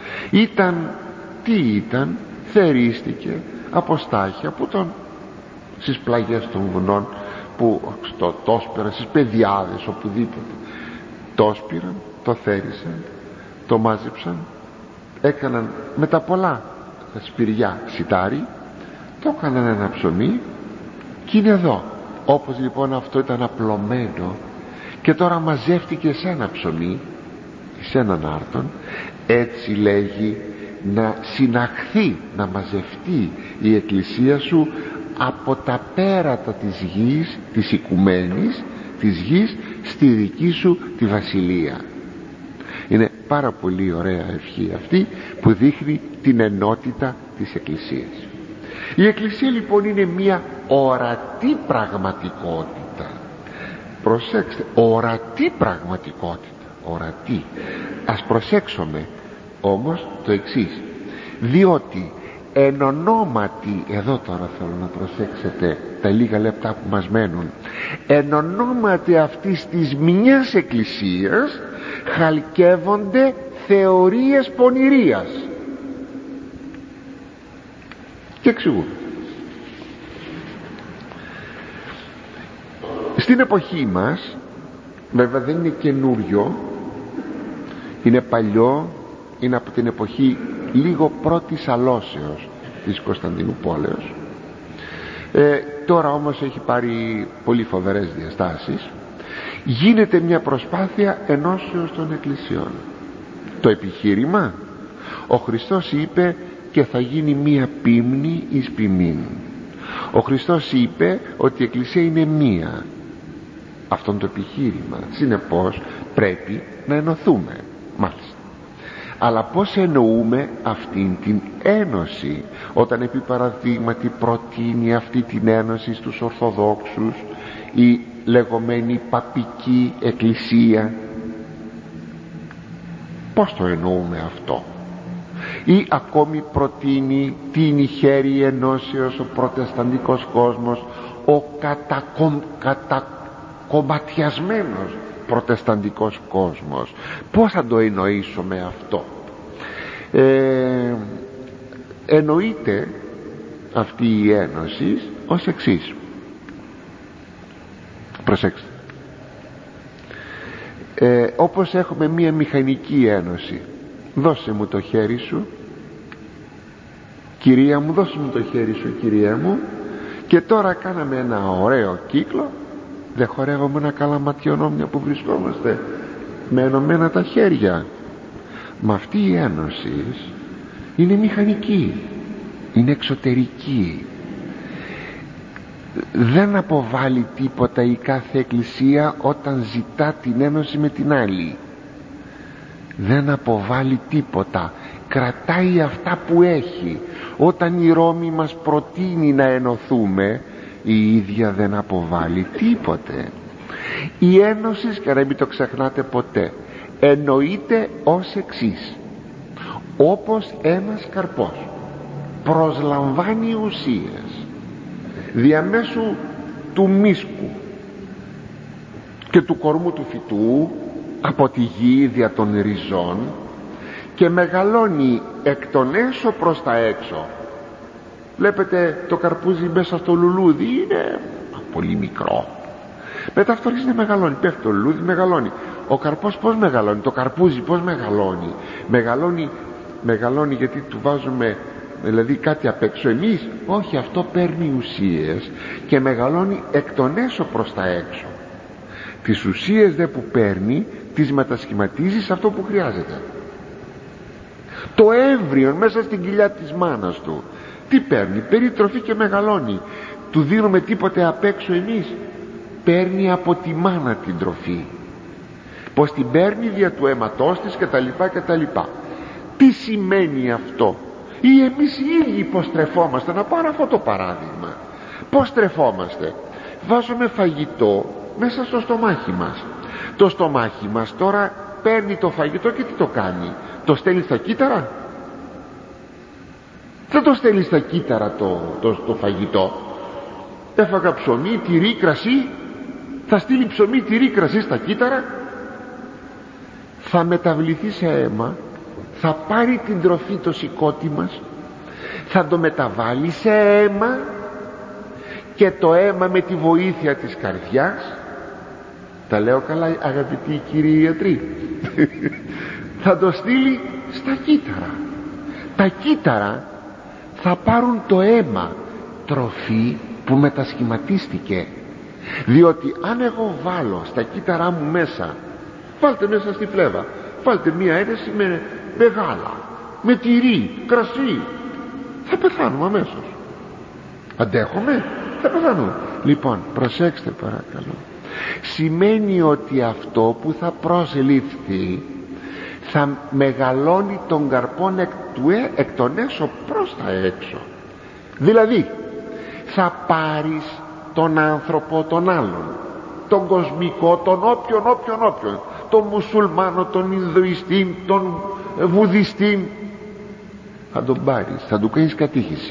[SPEAKER 1] ήταν, θερίστηκε από στάχια που στις πλαγιές των βουνών, που το σπήραν, στις πεδιάδες, οπουδήποτε το σπήραν, το θέρισαν, το μάζεψαν, έκαναν με τα πολλά σπηριά σιτάρι, το έκαναν ένα ψωμί και είναι εδώ. Όπως λοιπόν αυτό ήταν απλωμένο και τώρα μαζεύτηκε σε ένα ψωμί, σε έναν άρτον, έτσι λέγει να συναχθεί, να μαζευτεί η Εκκλησία σου από τα πέρατα της γης, της οικουμένης της γης, στη δική σου τη βασιλεία. Είναι πάρα πολύ ωραία ευχή αυτή που δείχνει την ενότητα της Εκκλησίας. Η Εκκλησία λοιπόν είναι μια ορατή πραγματικότητα. Προσέξτε, ορατή πραγματικότητα, ορατή. Ας προσέξουμε όμως το εξής, διότι εν ονόματι, εδώ τώρα θέλω να προσέξετε τα λίγα λεπτά που μας μένουν, εν ονόματι αυτής της μιας Εκκλησίας χαλκεύονται θεωρίες πονηρίας. Και εξηγούν. Στην εποχή μας, βέβαια δεν είναι καινούριο, είναι παλιό, είναι από την εποχή λίγο πρώτης αλώσεως της Κωνσταντινούπολεως, τώρα όμως έχει πάρει πολύ φοβερές διαστάσεις. Γίνεται μια προσπάθεια ενώσεως των εκκλησιών. Το επιχείρημα, ο Χριστός είπε και θα γίνει μία πίμνη εις ποιμήν. Ο Χριστός είπε ότι η Εκκλησία είναι μία. Αυτό είναι το επιχείρημα. Συνεπώς πρέπει να ενωθούμε. Μάλιστα. Αλλά πως εννοούμε αυτήν την ένωση, όταν επί παραδείγματι προτείνει αυτή την ένωση στους Ορθοδόξους η λεγόμενη παπική Εκκλησία? Πως το εννοούμε αυτό? Ή ακόμη προτείνει την χέρι ενώσεως ο προτεσταντικός κόσμος, ο κατακομματιασμένος προτεσταντικός κόσμος? Πώς θα το εννοήσουμε αυτό? Εννοείται αυτή η ένωση ως εξής. Προσέξτε, όπως έχουμε μία μηχανική ένωση, δώσε μου το χέρι σου κυρία μου, δώσε μου το χέρι σου κυρία μου, και τώρα κάναμε ένα ωραίο κύκλο, δεν χορεύαμε ένα καλαματιονό μια που βρισκόμαστε με ενωμένα τα χέρια. Μα αυτή η ένωση είναι μηχανική, είναι εξωτερική, δεν αποβάλλει τίποτα η κάθε εκκλησία όταν ζητά την ένωση με την άλλη. Δεν αποβάλλει τίποτα, κρατάει αυτά που έχει. Όταν η Ρώμη μας προτείνει να ενωθούμε, η ίδια δεν αποβάλλει τίποτε. Η ένωση, και να μην το ξεχνάτε ποτέ, εννοείται ως εξής: όπως ένας καρπός προσλαμβάνει ουσίες διαμέσου του μίσκου και του κορμού του φυτού από τη γη δια των ριζών και μεγαλώνει εκ των έσω προς τα έξω. Βλέπετε το καρπούζι μέσα στο λουλούδι, είναι πολύ μικρό, μετά αυτό αρχίζει να μεγαλώνει, πέφτει το λουλούδι, μεγαλώνει. Ο καρπός πως μεγαλώνει, το καρπούζι πως μεγαλώνει? Μεγαλώνει γιατί του βάζουμε δηλαδή κάτι απ' έξω εμείς? Όχι, αυτό παίρνει ουσίες και μεγαλώνει εκ των έσω προς τα έξω. Τις ουσίες δε που παίρνει τις μετασχηματίζει σε αυτό που χρειάζεται. Το έμβριο μέσα στην κοιλιά της μάνας του τι παίρνει? Παίρνει τροφή και μεγαλώνει. Του δίνουμε τίποτε απ' έξω εμείς? Παίρνει από τη μάνα την τροφή. Πως την παίρνει δια του αίματός της κτλ. Τι σημαίνει αυτό? Ή εμείς οι ίδιοι πως τρεφόμαστε? Να πάρω αυτό το παράδειγμα. Πως τρεφόμαστε? Βάζουμε φαγητό μέσα στο στομάχι μας. Το στομάχι μας τώρα παίρνει το φαγητό και τι το κάνει? Το στέλνει στα κύτταρα? Δεν το στέλνει στα κύτταρα το φαγητό. Έφαγα ψωμί, τυρί, κρασί. Θα στείλει ψωμί, τυρί, κρασί στα κύτταρα? Θα μεταβληθεί σε αίμα, θα πάρει την τροφή το σηκώτη μας, θα το μεταβάλει σε αίμα και το αίμα με τη βοήθεια της καρδιάς, τα λέω καλά αγαπητοί κύριοι ιατροί, θα το στείλει στα κύτταρα. Τα κύτταρα θα πάρουν το αίμα, τροφή που μετασχηματίστηκε. Διότι αν εγώ βάλω στα κύτταρά μου μέσα, βάλτε μέσα στη φλέβα, βάλτε μία αίρεση με γάλα, με τυρί, κρασί, θα πεθάνουμε αμέσως. Αντέχουμε? Θα πεθάνουμε. Λοιπόν, προσέξτε παρακαλώ, σημαίνει ότι αυτό που θα προσληφθεί θα μεγαλώνει τον καρπόν εκ των έσω προς τα έξω. Δηλαδή θα πάρεις τον άνθρωπο τον άλλον, τον κοσμικό, τον όποιον, τον μουσουλμάνο, τον Ινδουιστή, τον Βουδιστή, θα τον πάρεις, θα του κάνεις κατήχηση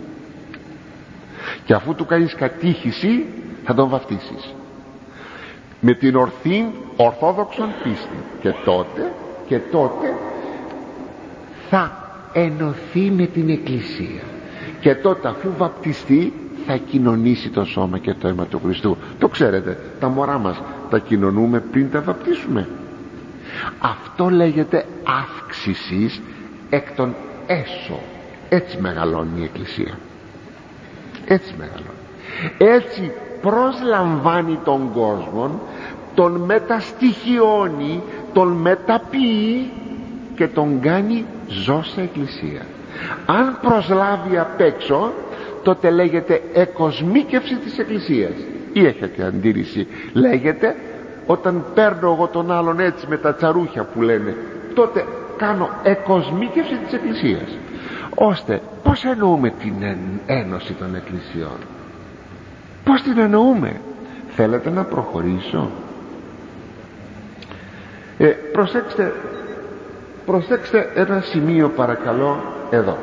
[SPEAKER 1] και αφού του κάνεις κατήχηση θα τον βαφτίσεις με την ορθή ορθόδοξον πίστη και τότε θα ενωθεί με την Εκκλησία και τότε αφού βαπτιστεί θα κοινωνήσει το σώμα και το αίμα του Χριστού. Το ξέρετε, τα μωρά μας τα κοινωνούμε πριν τα βαπτίσουμε. Αυτό λέγεται αύξησης εκ των έσω. Έτσι μεγαλώνει η Εκκλησία, έτσι μεγαλώνει, έτσι προσλαμβάνει τον κόσμο, τον μεταστοιχιώνει, τον μεταποιεί και τον κάνει ζώσα Εκκλησία. Αν προσλάβει απ' έξω, τότε λέγεται εκοσμίκευση της Εκκλησίας. Ή έχετε αντίρρηση? Λέγεται όταν παίρνω εγώ τον άλλον έτσι με τα τσαρούχια που λένε, τότε κάνω εκοσμίκευση της Εκκλησίας. Ώστε πως εννοούμε την ένωση των εκκλησιών? Πως την εννοούμε? Θέλετε να προχωρήσω? Προσέξτε ένα σημείο παρακαλώ εδώ.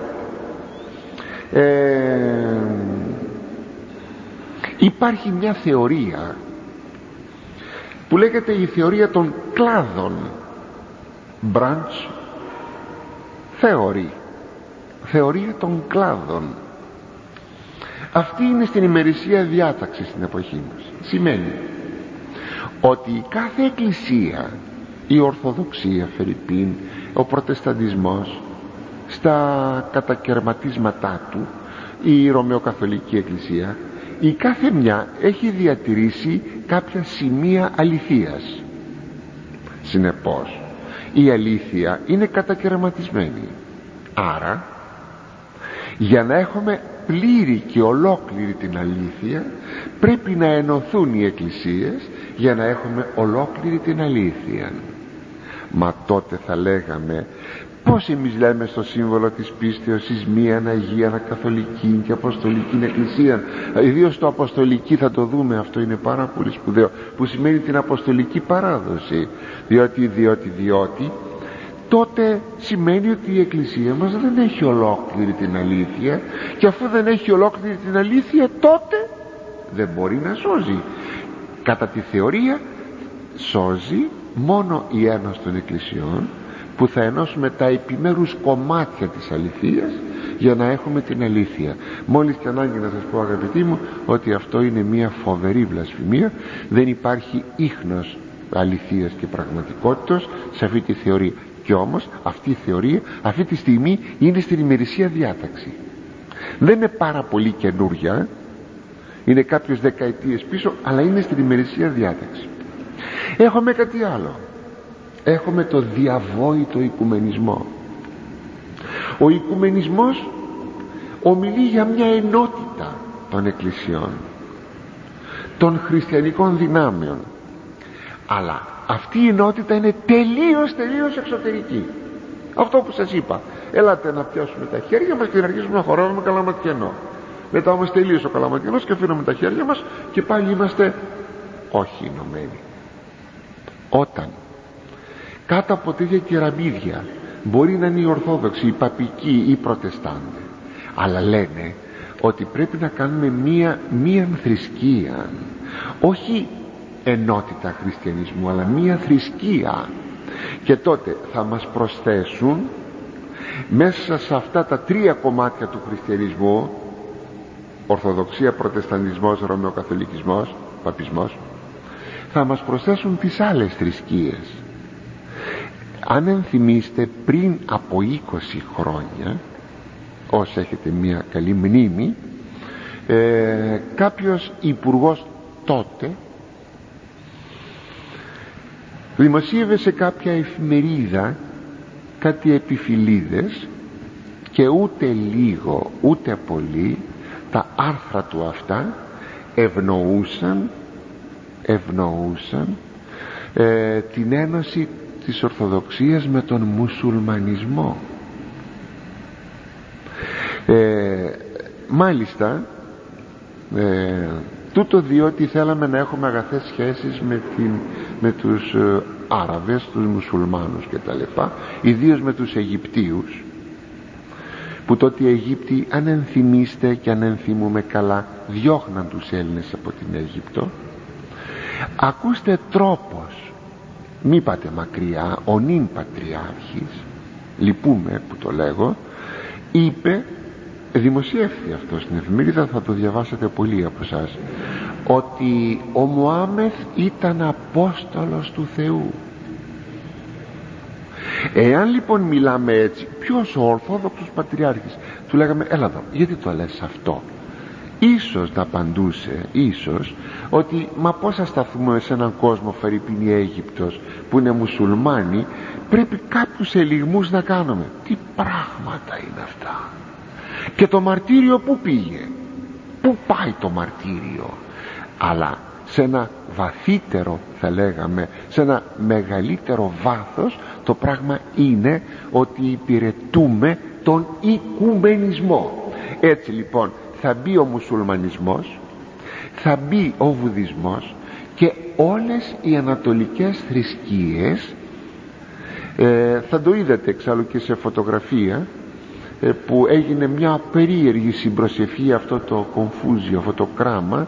[SPEAKER 1] Υπάρχει μια θεωρία που λέγεται η θεωρία των κλάδων, branch theory, θεωρία των κλάδων. Αυτή είναι στην ημερησία διάταξη στην εποχή μας. Σημαίνει ότι κάθε εκκλησία, η Ορθοδοξία φερειπίν, ο Προτεσταντισμός στα κατακαιρματίσματά του, η Ρωμαιοκαθολική Εκκλησία, η κάθε μια έχει διατηρήσει κάποια σημεία αληθείας. Συνεπώς η αλήθεια είναι κατακαιρματισμένη. Άρα για να έχουμε πλήρη και ολόκληρη την αλήθεια πρέπει να ενωθούν οι εκκλησίες για να έχουμε ολόκληρη την αλήθεια. Μα τότε θα λέγαμε Πώς εμείς λέμε στο σύμβολο της πίστεως εις μίαν Αγίαν Καθολική και Αποστολική Εκκλησία, ιδίως το Αποστολική θα το δούμε, αυτό είναι πάρα πολύ σπουδαίο, που σημαίνει την Αποστολική παράδοση, διότι τότε σημαίνει ότι η Εκκλησία μας δεν έχει ολόκληρη την αλήθεια, και αφού δεν έχει ολόκληρη την αλήθεια, τότε δεν μπορεί να σώζει. Κατά τη θεωρία σώζει μόνο η ένωση των εκκλησιών, που θα ενώσουμε τα επιμέρους κομμάτια της αληθείας για να έχουμε την αλήθεια. Μόλις και ανάγκη να σας πω, αγαπητοί μου, ότι αυτό είναι μια φοβερή βλασφημία. Δεν υπάρχει ίχνος αληθείας και πραγματικότητας σε αυτή τη θεωρία. Και όμως αυτή η θεωρία αυτή τη στιγμή είναι στην ημερησία διάταξη. Δεν είναι πάρα πολύ καινούρια, είναι κάποιες δεκαετίες πίσω, αλλά είναι στην ημερησία διάταξη. Έχουμε κάτι άλλο. Έχουμε το διαβόητο οικουμενισμό. Ο οικουμενισμός ομιλεί για μια ενότητα των εκκλησιών, των χριστιανικών δυνάμεων, αλλά αυτή η ενότητα είναι τελείως εξωτερική. Αυτό που σας είπα, έλατε να πιάσουμε τα χέρια μας και να αρχίσουμε να χορεύουμε καλαματιανό. Μετά όμως τελείωσε ο καλαματιανός και αφήνουμε τα χέρια μας και πάλι είμαστε όχι ενωμένοι. Όταν κάτω από τέτοια κεραμίδια μπορεί να είναι οι Ορθόδοξοι, οι Παπικοί ή οι Προτεστάντες, αλλά λένε ότι πρέπει να κάνουμε μία θρησκεία, όχι ενότητα χριστιανισμού, αλλά μία θρησκεία, και τότε θα μας προσθέσουν μέσα σε αυτά τα τρία κομμάτια του χριστιανισμού, Ορθοδοξία, Προτεσταντισμός, Ρωμαιοκαθολικισμός, Παπισμός, θα μας προσθέσουν τις άλλες θρησκείες. Αν ενθυμίστε, πριν από 20 χρόνια, όσοι έχετε μια καλή μνήμη, κάποιος υπουργός τότε δημοσίευε σε κάποια εφημερίδα κάτι επιφυλίδες, και ούτε λίγο ούτε πολύ τα άρθρα του αυτά ευνοούσαν την ένωση της Ορθοδοξίας με τον μουσουλμανισμό. Μάλιστα τούτο διότι θέλαμε να έχουμε αγαθές σχέσεις με τους Άραβες, τους μουσουλμάνους κτλ, ιδίως με τους Αιγυπτίους, που τότε οι Αιγύπτιοι, αν ενθυμίστε και αν ενθυμούμε καλά, διώχναν τους Έλληνες από την Αίγυπτο. Ακούστε τρόπος, μη πάτε μακριά, ο νυν πατριάρχης, λυπούμε που το λέγω, είπε, δημοσιεύθηκε αυτό στην εφημερίδα, θα το διαβάσετε πολλοί από εσάς, ότι ο Μωάμεθ ήταν Απόστολος του Θεού. Εάν λοιπόν μιλάμε έτσι, ποιος? Ο Ορθόδοξος Πατριάρχης. Του λέγαμε, έλα εδώ, γιατί το λες αυτό? Ίσως να απαντούσε, ίσως, ότι μα πώς θα σταθούμε σε έναν κόσμο, φερειπίν η Αίγυπτος, που είναι μουσουλμάνοι, πρέπει κάποιους ελιγμούς να κάνουμε. Τι πράγματα είναι αυτά? Και το μαρτύριο πού πήγε? Πού πάει το μαρτύριο? Αλλά σε ένα βαθύτερο, θα λέγαμε, σε ένα μεγαλύτερο βάθος, το πράγμα είναι ότι υπηρετούμε τον οικουμενισμό. Έτσι λοιπόν θα μπει ο μουσουλμανισμός, θα μπει ο βουδισμός και όλες οι ανατολικές θρησκείες. Θα το είδατε εξάλλου και σε φωτογραφία που έγινε μια περίεργη συμπροσευχή, αυτό το κομφούζιο, αυτό το κράμα,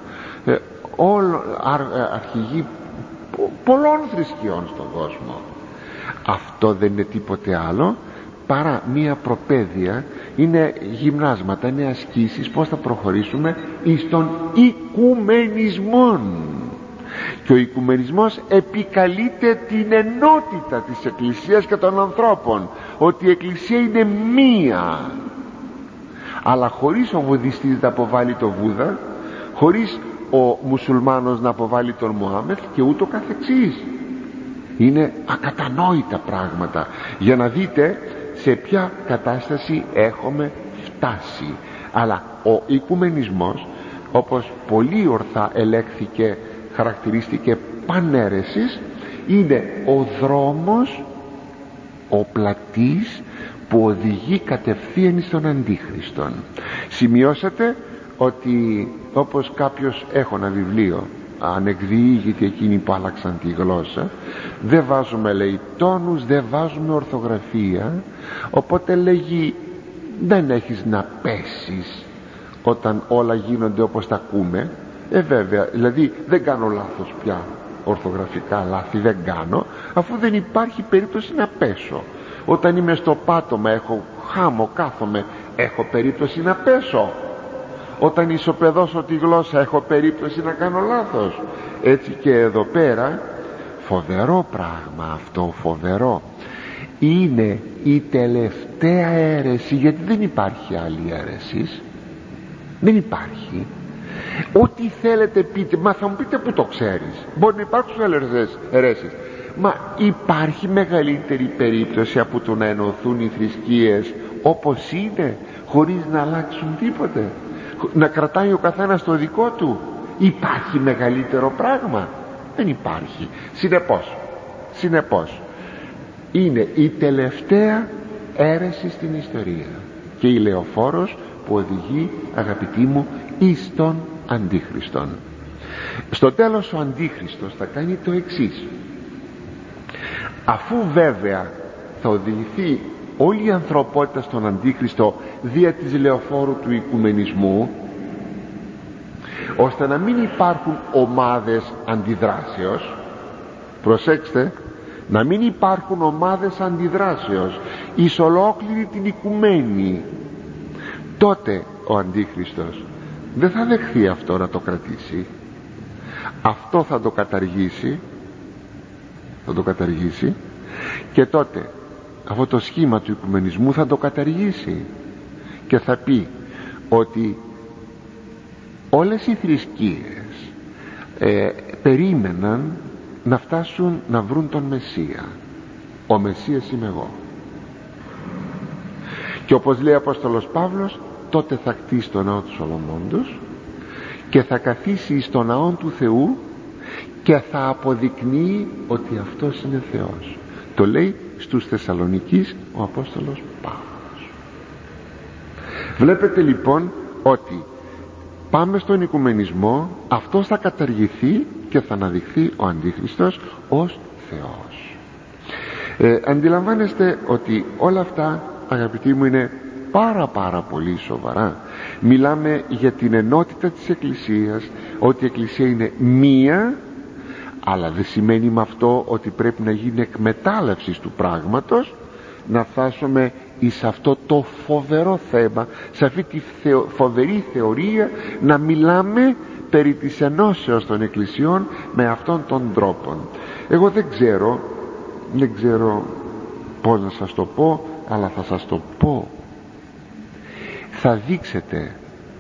[SPEAKER 1] αρχηγοί πολλών θρησκειών στον κόσμο. Αυτό δεν είναι τίποτε άλλο παρά μία προπαίδεια, είναι γυμνάσματα, είναι ασκήσεις πως θα προχωρήσουμε εις τον οικουμενισμό. Και ο οικουμενισμός επικαλείται την ενότητα της Εκκλησίας και των ανθρώπων, ότι η Εκκλησία είναι μία, αλλά χωρίς ο βουδιστής να αποβάλει το Βούδα, χωρίς ο μουσουλμάνος να αποβάλει τον Μωάμεθ και ούτω καθεξής. Είναι ακατανόητα πράγματα, για να δείτε σε ποια κατάσταση έχουμε φτάσει. Αλλά ο οικουμενισμός, όπως πολύ ορθά ελέγχθηκε, χαρακτηρίστηκε πανέρεσης, είναι ο δρόμος, ο πλατής που οδηγεί κατευθείαν στον Αντίχριστον. Σημειώσατε ότι όπως κάποιος, έχω ένα βιβλίο, ανεκδιήγητη εκείνοι που άλλαξαν τη γλώσσα, δεν βάζουμε, λέει, τόνους, δεν βάζουμε ορθογραφία, οπότε λέγει δεν έχεις να πέσεις όταν όλα γίνονται όπως τα ακούμε. Βέβαια, δηλαδή δεν κάνω λάθος πια, ορθογραφικά λάθη δεν κάνω, αφού δεν υπάρχει περίπτωση να πέσω. Όταν είμαι στο πάτωμα, έχω χάμω, κάθομαι, έχω περίπτωση να πέσω. Όταν ισοπεδώσω τη γλώσσα, έχω περίπτωση να κάνω λάθος. Έτσι και εδώ πέρα, φοβερό πράγμα αυτό, φοβερό. Είναι η τελευταία αίρεση, γιατί δεν υπάρχει άλλη αίρεση, δεν υπάρχει. Ό,τι θέλετε πείτε, μα θα μου πείτε που το ξέρεις, μπορεί να υπάρξουν άλλες αιρέσεις, μα υπάρχει μεγαλύτερη περίπτωση από το να ενωθούν οι θρησκείες όπως είναι, χωρίς να αλλάξουν τίποτε, να κρατάει ο καθένας το δικό του? Υπάρχει μεγαλύτερο πράγμα? Δεν υπάρχει. Συνεπώς είναι η τελευταία αίρεση στην ιστορία και η λεωφόρος που οδηγεί, αγαπητοί μου, εις τον Αντίχριστον. Στο τέλος ο Αντίχριστος θα κάνει το εξής: αφού βέβαια θα οδηγηθεί όλη η ανθρωπότητα στον Αντίχριστο δια της λεωφόρου του οικουμενισμού, ώστε να μην υπάρχουν ομάδες αντιδράσεως, προσέξτε, να μην υπάρχουν ομάδες αντιδράσεως εις ολόκληρη την οικουμένη, τότε ο Αντίχριστος δεν θα δεχθεί αυτό να το κρατήσει, αυτό θα το καταργήσει, και τότε αυτό το σχήμα του οικουμενισμού θα το καταργήσει και θα πει ότι όλες οι θρησκείες περίμεναν να φτάσουν να βρουν τον Μεσσία. Ο Μεσσίας είμαι εγώ. Και όπως λέει ο Απόστολος Παύλος, τότε θα κτίσει το ναό του Σολομώντος και θα καθίσει στο ναό του Θεού και θα αποδεικνύει ότι αυτός είναι Θεός. Το λέει στους Θεσσαλονικείς ο Απόστολος Παύλος. Βλέπετε λοιπόν ότι πάμε στον οικουμενισμό, αυτός θα καταργηθεί και θα αναδειχθεί ο Αντίχριστος ως Θεός. Αντιλαμβάνεστε ότι όλα αυτά, αγαπητοί μου, είναι πάρα πολύ σοβαρά. Μιλάμε για την ενότητα της Εκκλησίας, ότι η Εκκλησία είναι μία, αλλά δεν σημαίνει με αυτό ότι πρέπει να γίνει εκμετάλλευση του πράγματος, να φτάσουμε εις αυτό το φοβερό θέμα, σε αυτή τη φοβερή θεωρία, να μιλάμε περί της ενώσεως των εκκλησιών με αυτόν τον τρόπο. Εγώ δεν ξέρω πώς να σας το πω, αλλά θα σας το πω. Θα δείξετε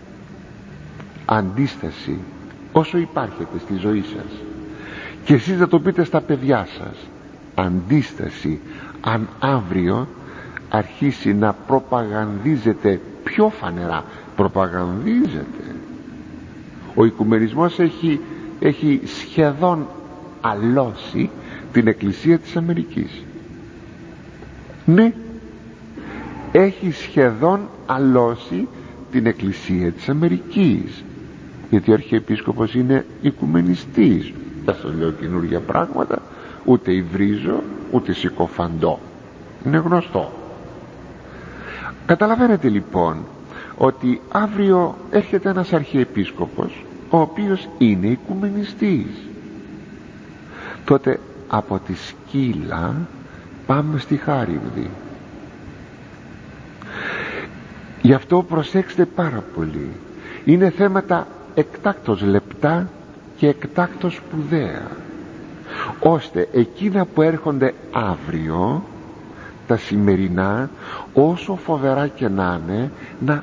[SPEAKER 1] αντίσταση όσο υπάρχετε στη ζωή σας, και εσείς θα το πείτε στα παιδιά σας, αντίσταση, αν αύριο αρχίσει να προπαγανδίζεται πιο φανερά. Προπαγανδίζεται. Ο οικουμενισμός έχει σχεδόν αλώσει την Εκκλησία της Αμερικής. Ναι, έχει σχεδόν αλώσει την Εκκλησία της Αμερικής, γιατί ο Αρχιεπίσκοπος είναι οικουμενιστής. Δεν σας λέω καινούργια πράγματα, ούτε υβρίζω ούτε συκοφαντώ, είναι γνωστό. Καταλαβαίνετε λοιπόν ότι αύριο έρχεται ένας Αρχιεπίσκοπος ο οποίος είναι οικουμενιστής. Τότε από τη Σκύλα πάμε στη Χάριβδη. Γι' αυτό προσέξτε πάρα πολύ. Είναι θέματα εκτάκτως λεπτά και εκτάκτως σπουδαία, ώστε εκείνα που έρχονται αύριο, τα σημερινά, όσο φοβερά και να είναι,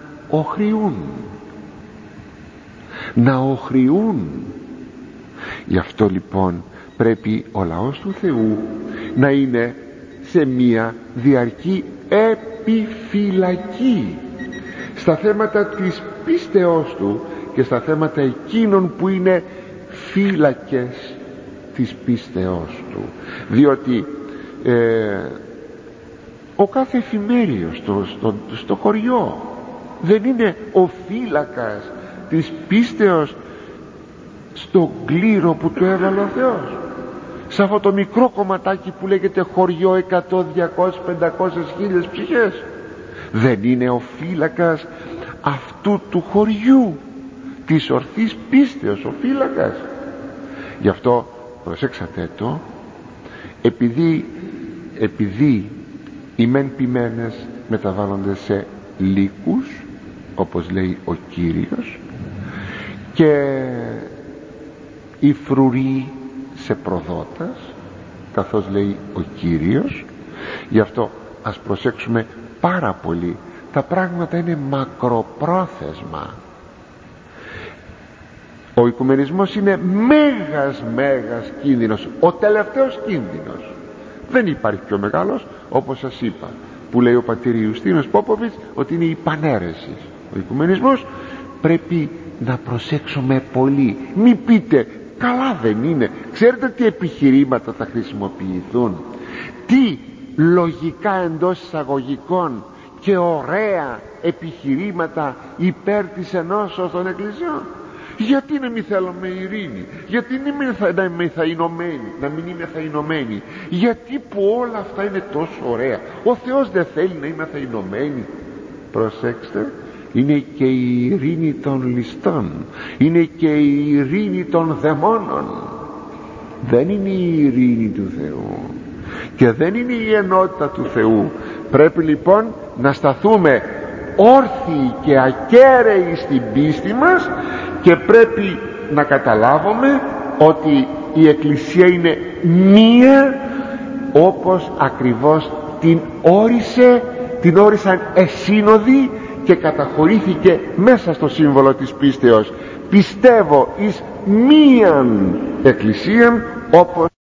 [SPEAKER 1] να οχριούν. Γι' αυτό λοιπόν πρέπει ο λαός του Θεού να είναι σε μία διαρκή επιφυλακή στα θέματα της πίστεώς του και στα θέματα εκείνων που είναι φύλακες της πίστεώς του, διότι ο κάθε εφημέριος στο χωριό δεν είναι ο φύλακας της πίστεως στον κλήρο που του έβαλε ο Θεός, σε αυτό το μικρό κομματάκι που λέγεται χωριό, 100, 200, 500, 1000 ψυχές? Δεν είναι ο φύλακας αυτού του χωριού, της ορθής πίστεως, ο φύλακας? Γι' αυτό προσέξατε το, επειδή οι μεν ποιμένες μεταβάλλονται σε λύκους, όπως λέει ο Κύριος, και οι φρουροί σε προδότας, καθώς λέει ο Κύριος. Γι' αυτό ας προσέξουμε πάρα πολύ, τα πράγματα είναι μακροπρόθεσμα. Ο οικουμενισμός είναι μέγας κίνδυνος, ο τελευταίος κίνδυνος. Δεν υπάρχει πιο μεγάλος, όπως σας είπα, που λέει ο πατήρ Ιουστίνος Πόποβιτς, ότι είναι η παναίρεση. Ο οικουμενισμός πρέπει να προσέξουμε πολύ. Μη πείτε καλά δεν είναι. Ξέρετε τι επιχειρήματα θα χρησιμοποιηθούν, τι λογικά εντός εισαγωγικών και ωραία επιχειρήματα υπέρ της ενώσεως των εκκλησιών. Γιατί να μην θέλουμε ειρήνη, γιατί να μην είμαι θαηνωμένοι, γιατί που όλα αυτά είναι τόσο ωραία? Ο Θεός δεν θέλει να είμαι θαηνωμένοι? Προσέξτε, είναι και η ειρήνη των ληστών, είναι και η ειρήνη των δαιμόνων. Δεν είναι η ειρήνη του Θεού και δεν είναι η ενότητα του Θεού. Πρέπει λοιπόν να σταθούμε όρθιοι και ακέραιοι στην πίστη μας, και πρέπει να καταλάβουμε ότι η Εκκλησία είναι μία, όπως ακριβώς την όρισαν εσύνοδοι και καταχωρήθηκε μέσα στο σύμβολο της πίστεως. Πιστεύω εις μίαν Εκκλησίαν, όπως